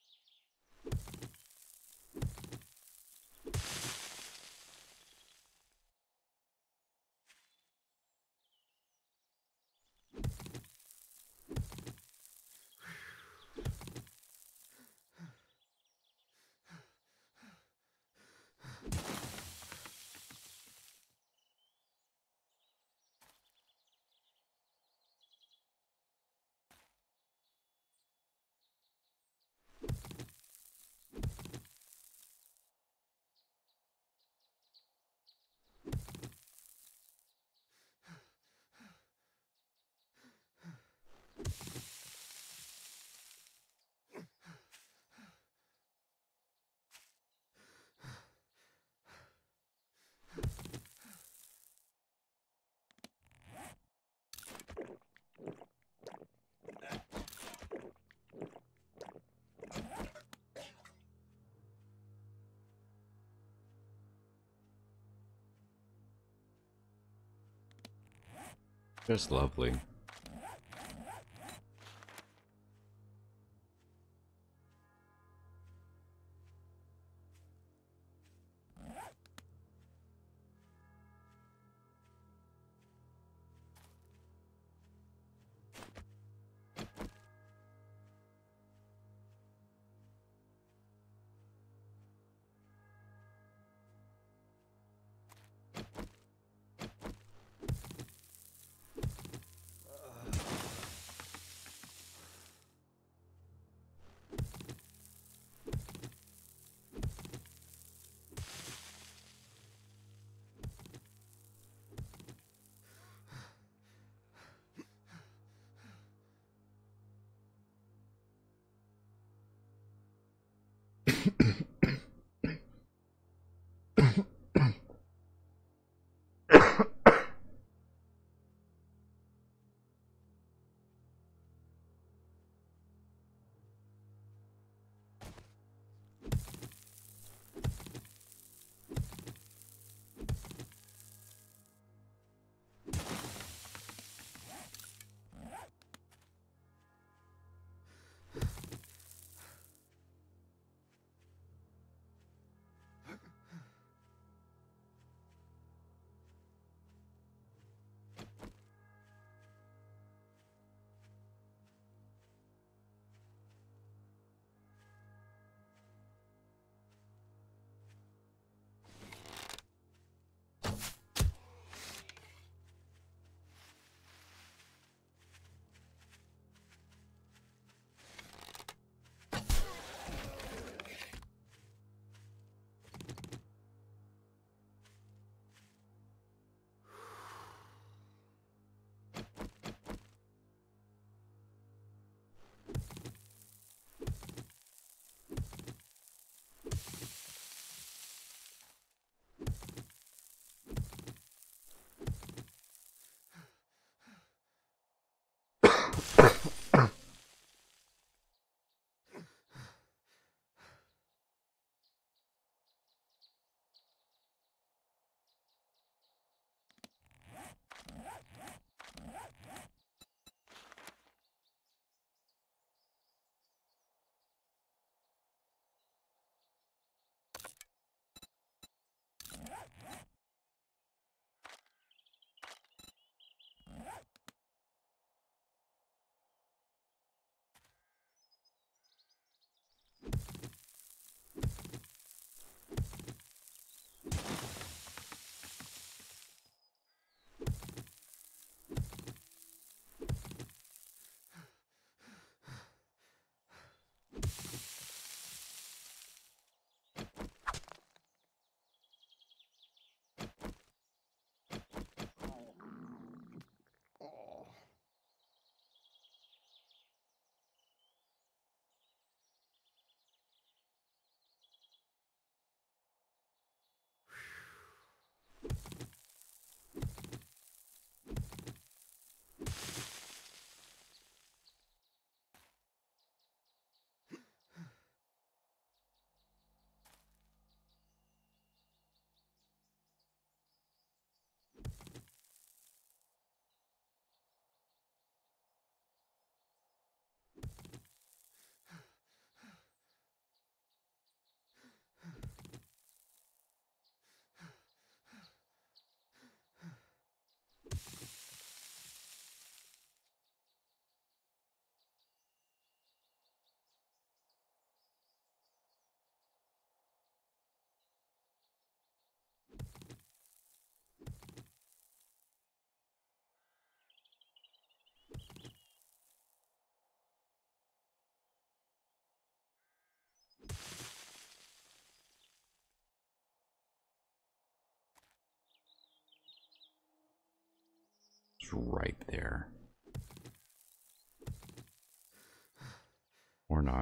Just lovely. It's right there. Or not.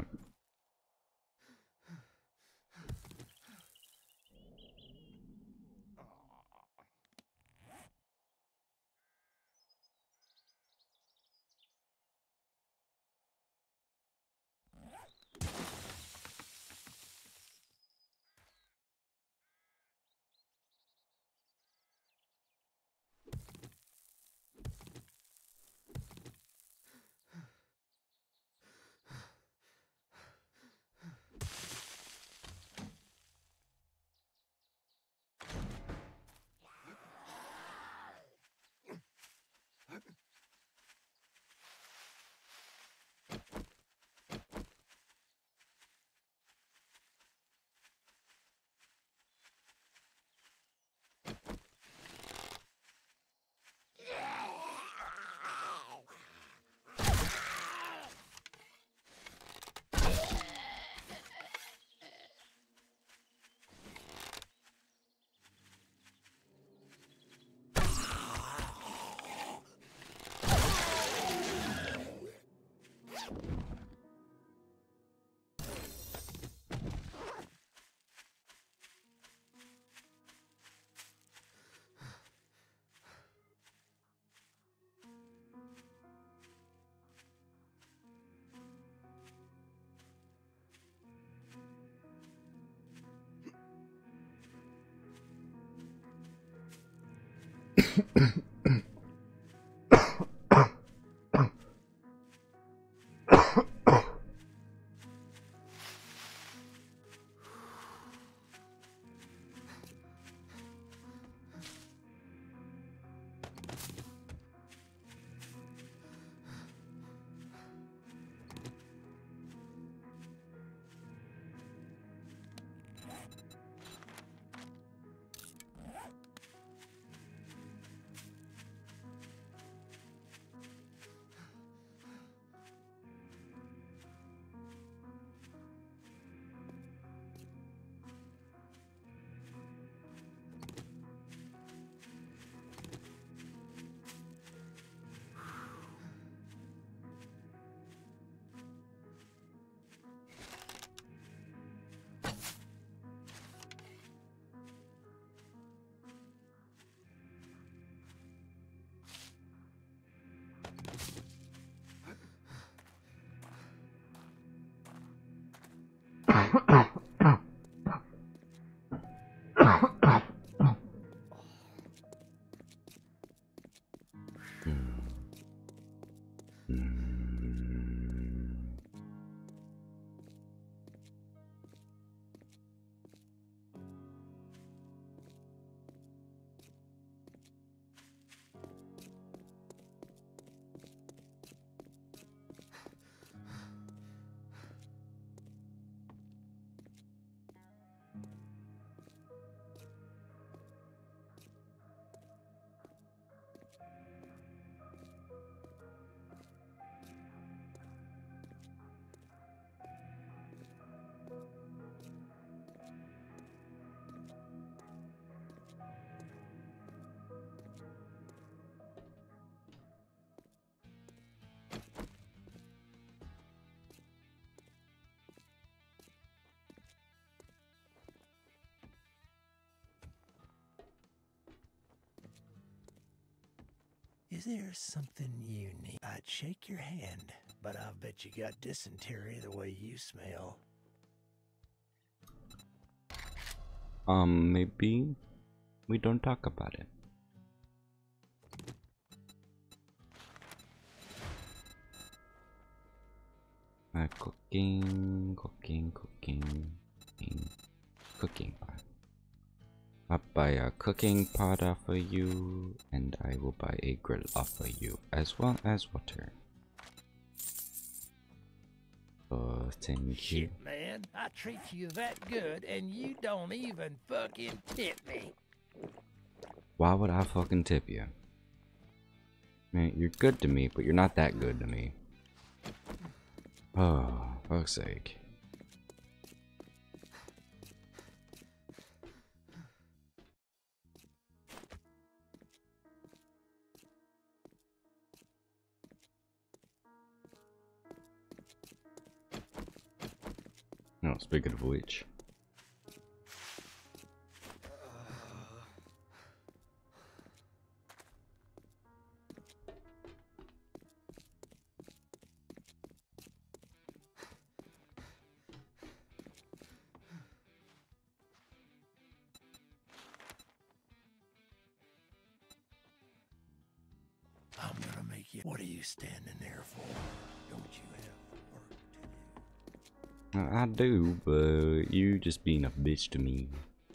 Is there something you need? I'd shake your hand, but I'll bet you got dysentery the way you smell. Maybe we don't talk about it. Cooking pot. I'll buy a cooking pot off of you, and I will buy a grill off of you, as well as water. Oh, thank you. Shit, man, I treat you that good, and you don't even fucking tip me. Why would I fucking tip you? Man, you're good to me, but you're not that good to me. Oh, fuck's sake. Oh, speaking of which. I'm gonna make you. What are you standing there for? Don't you have work to do? I do, but you just being a bitch to me.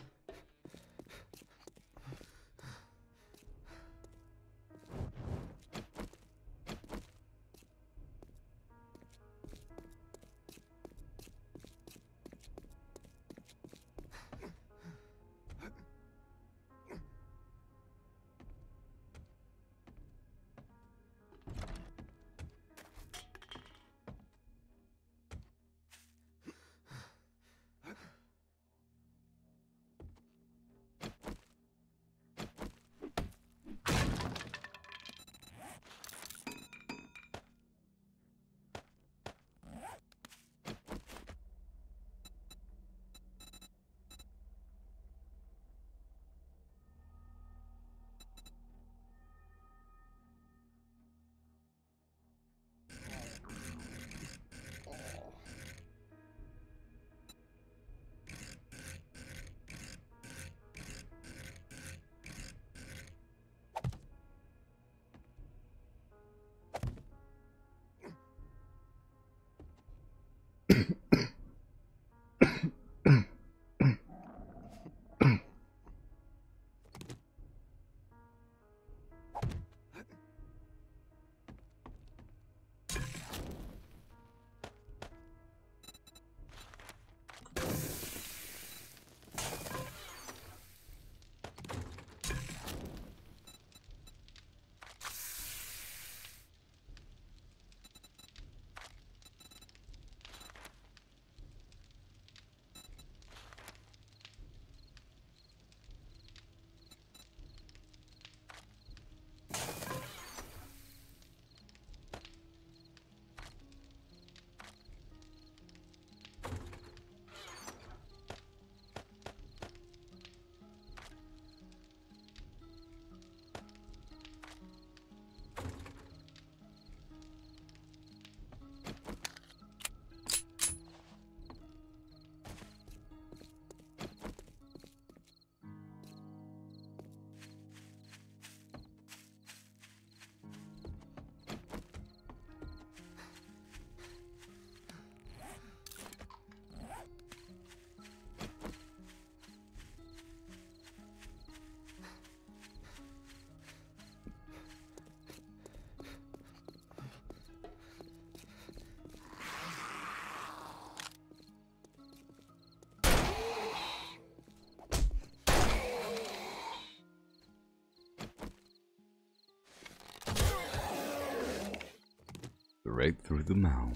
Right through the mouth.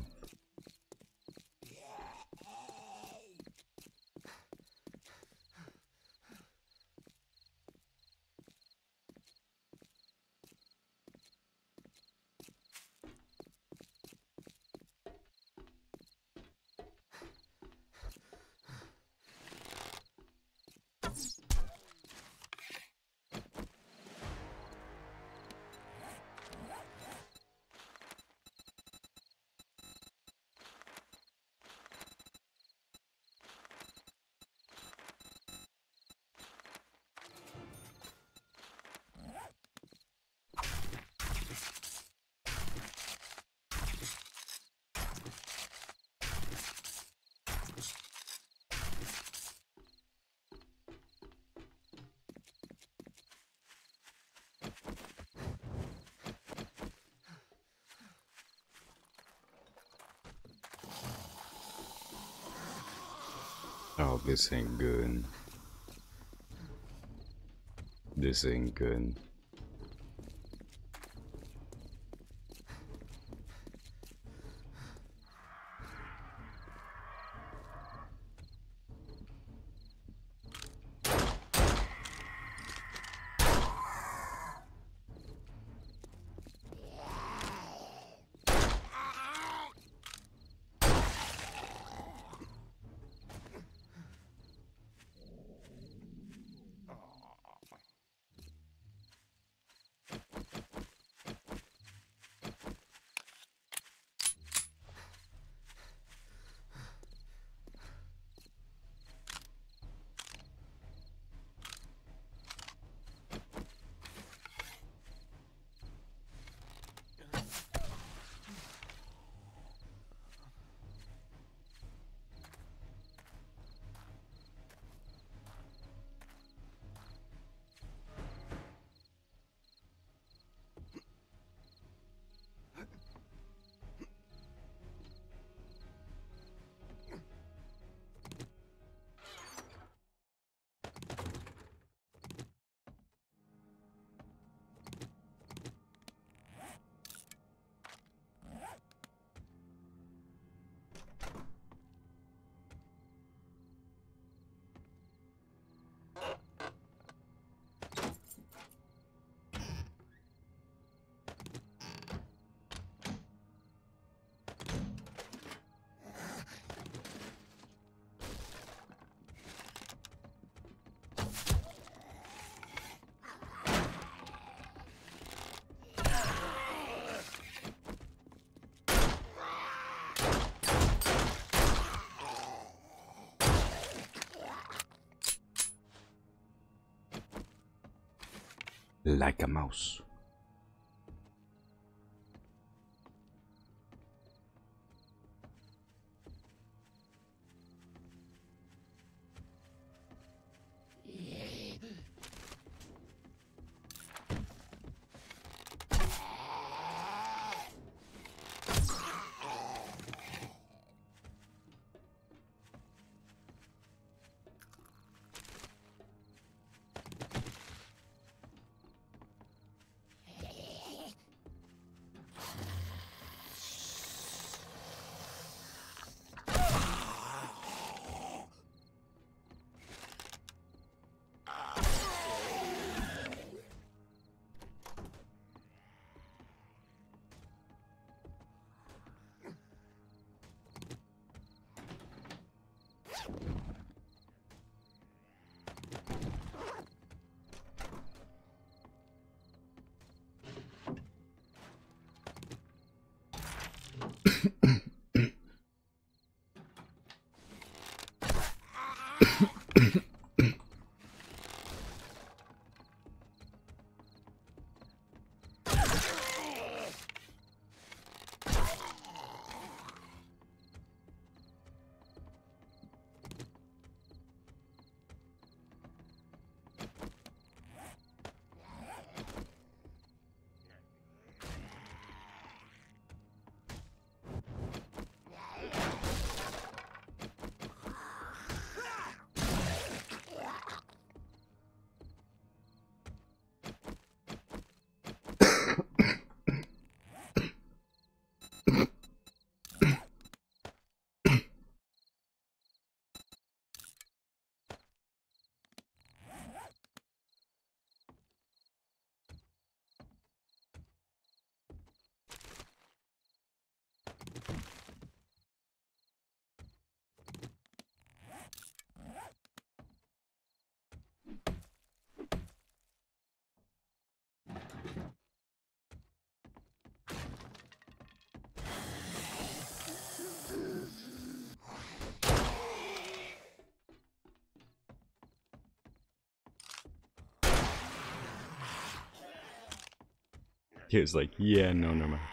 Oh, this ain't good. This ain't good. like a mouse. He was like, yeah, no, no, no.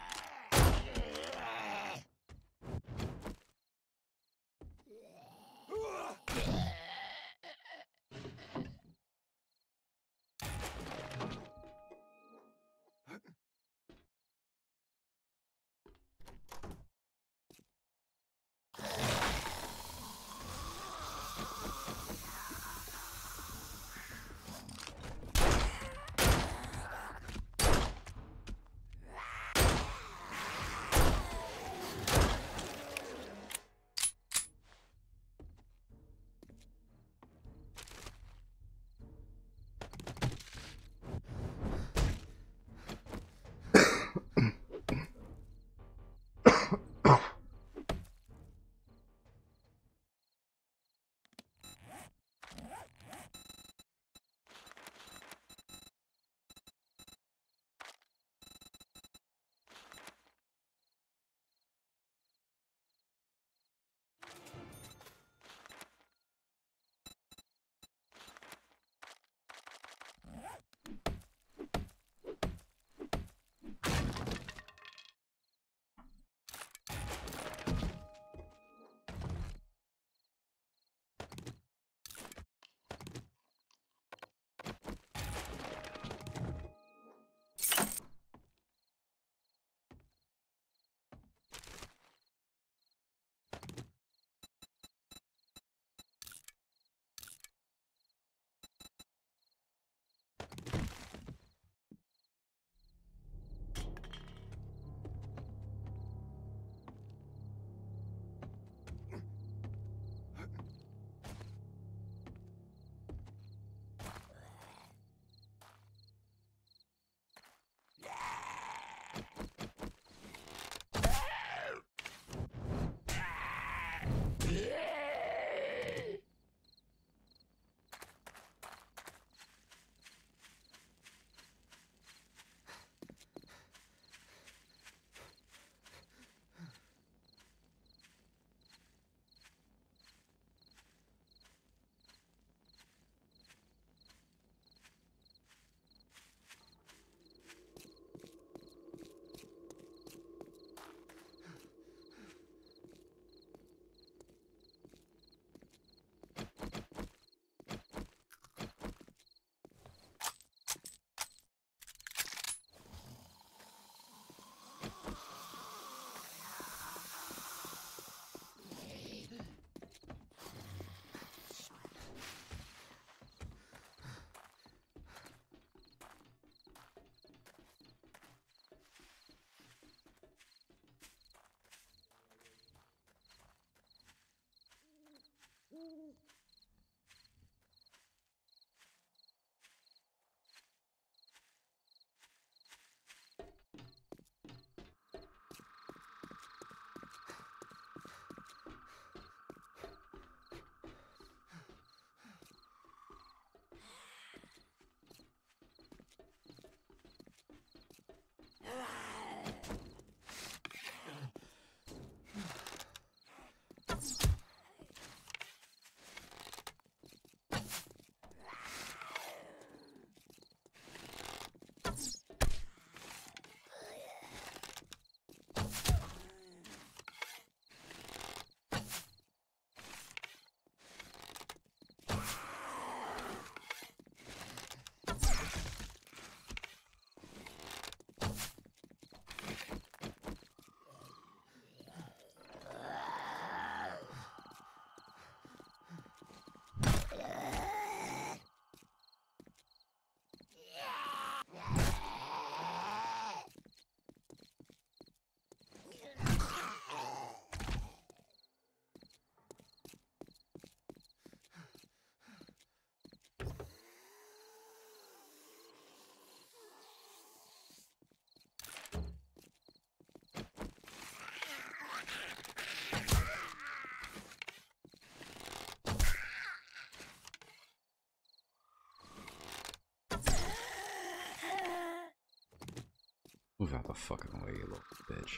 Move out the fucking way, you little bitch.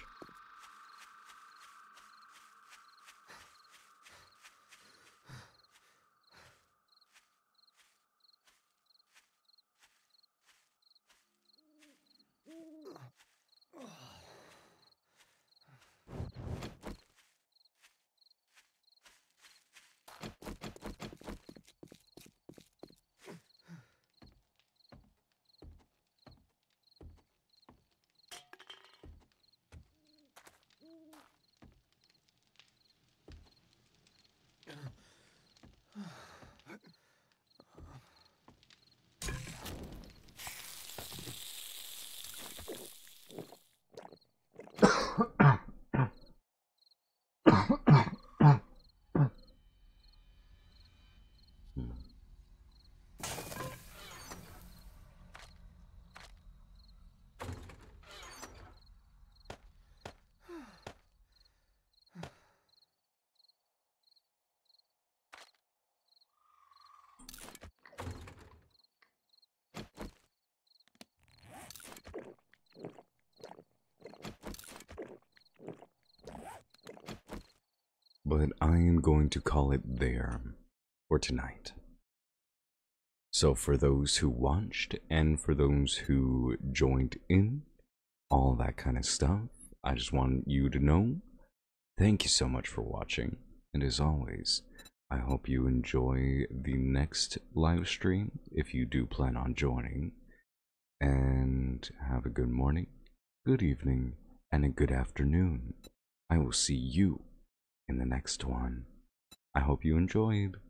But I am going to call it there for tonight. So for those who watched and for those who joined in, all that kind of stuff, I just want you to know, thank you so much for watching. And as always, I hope you enjoy the next live stream if you do plan on joining. And have a good morning, good evening, and a good afternoon. I will see you in the next one. I hope you enjoyed.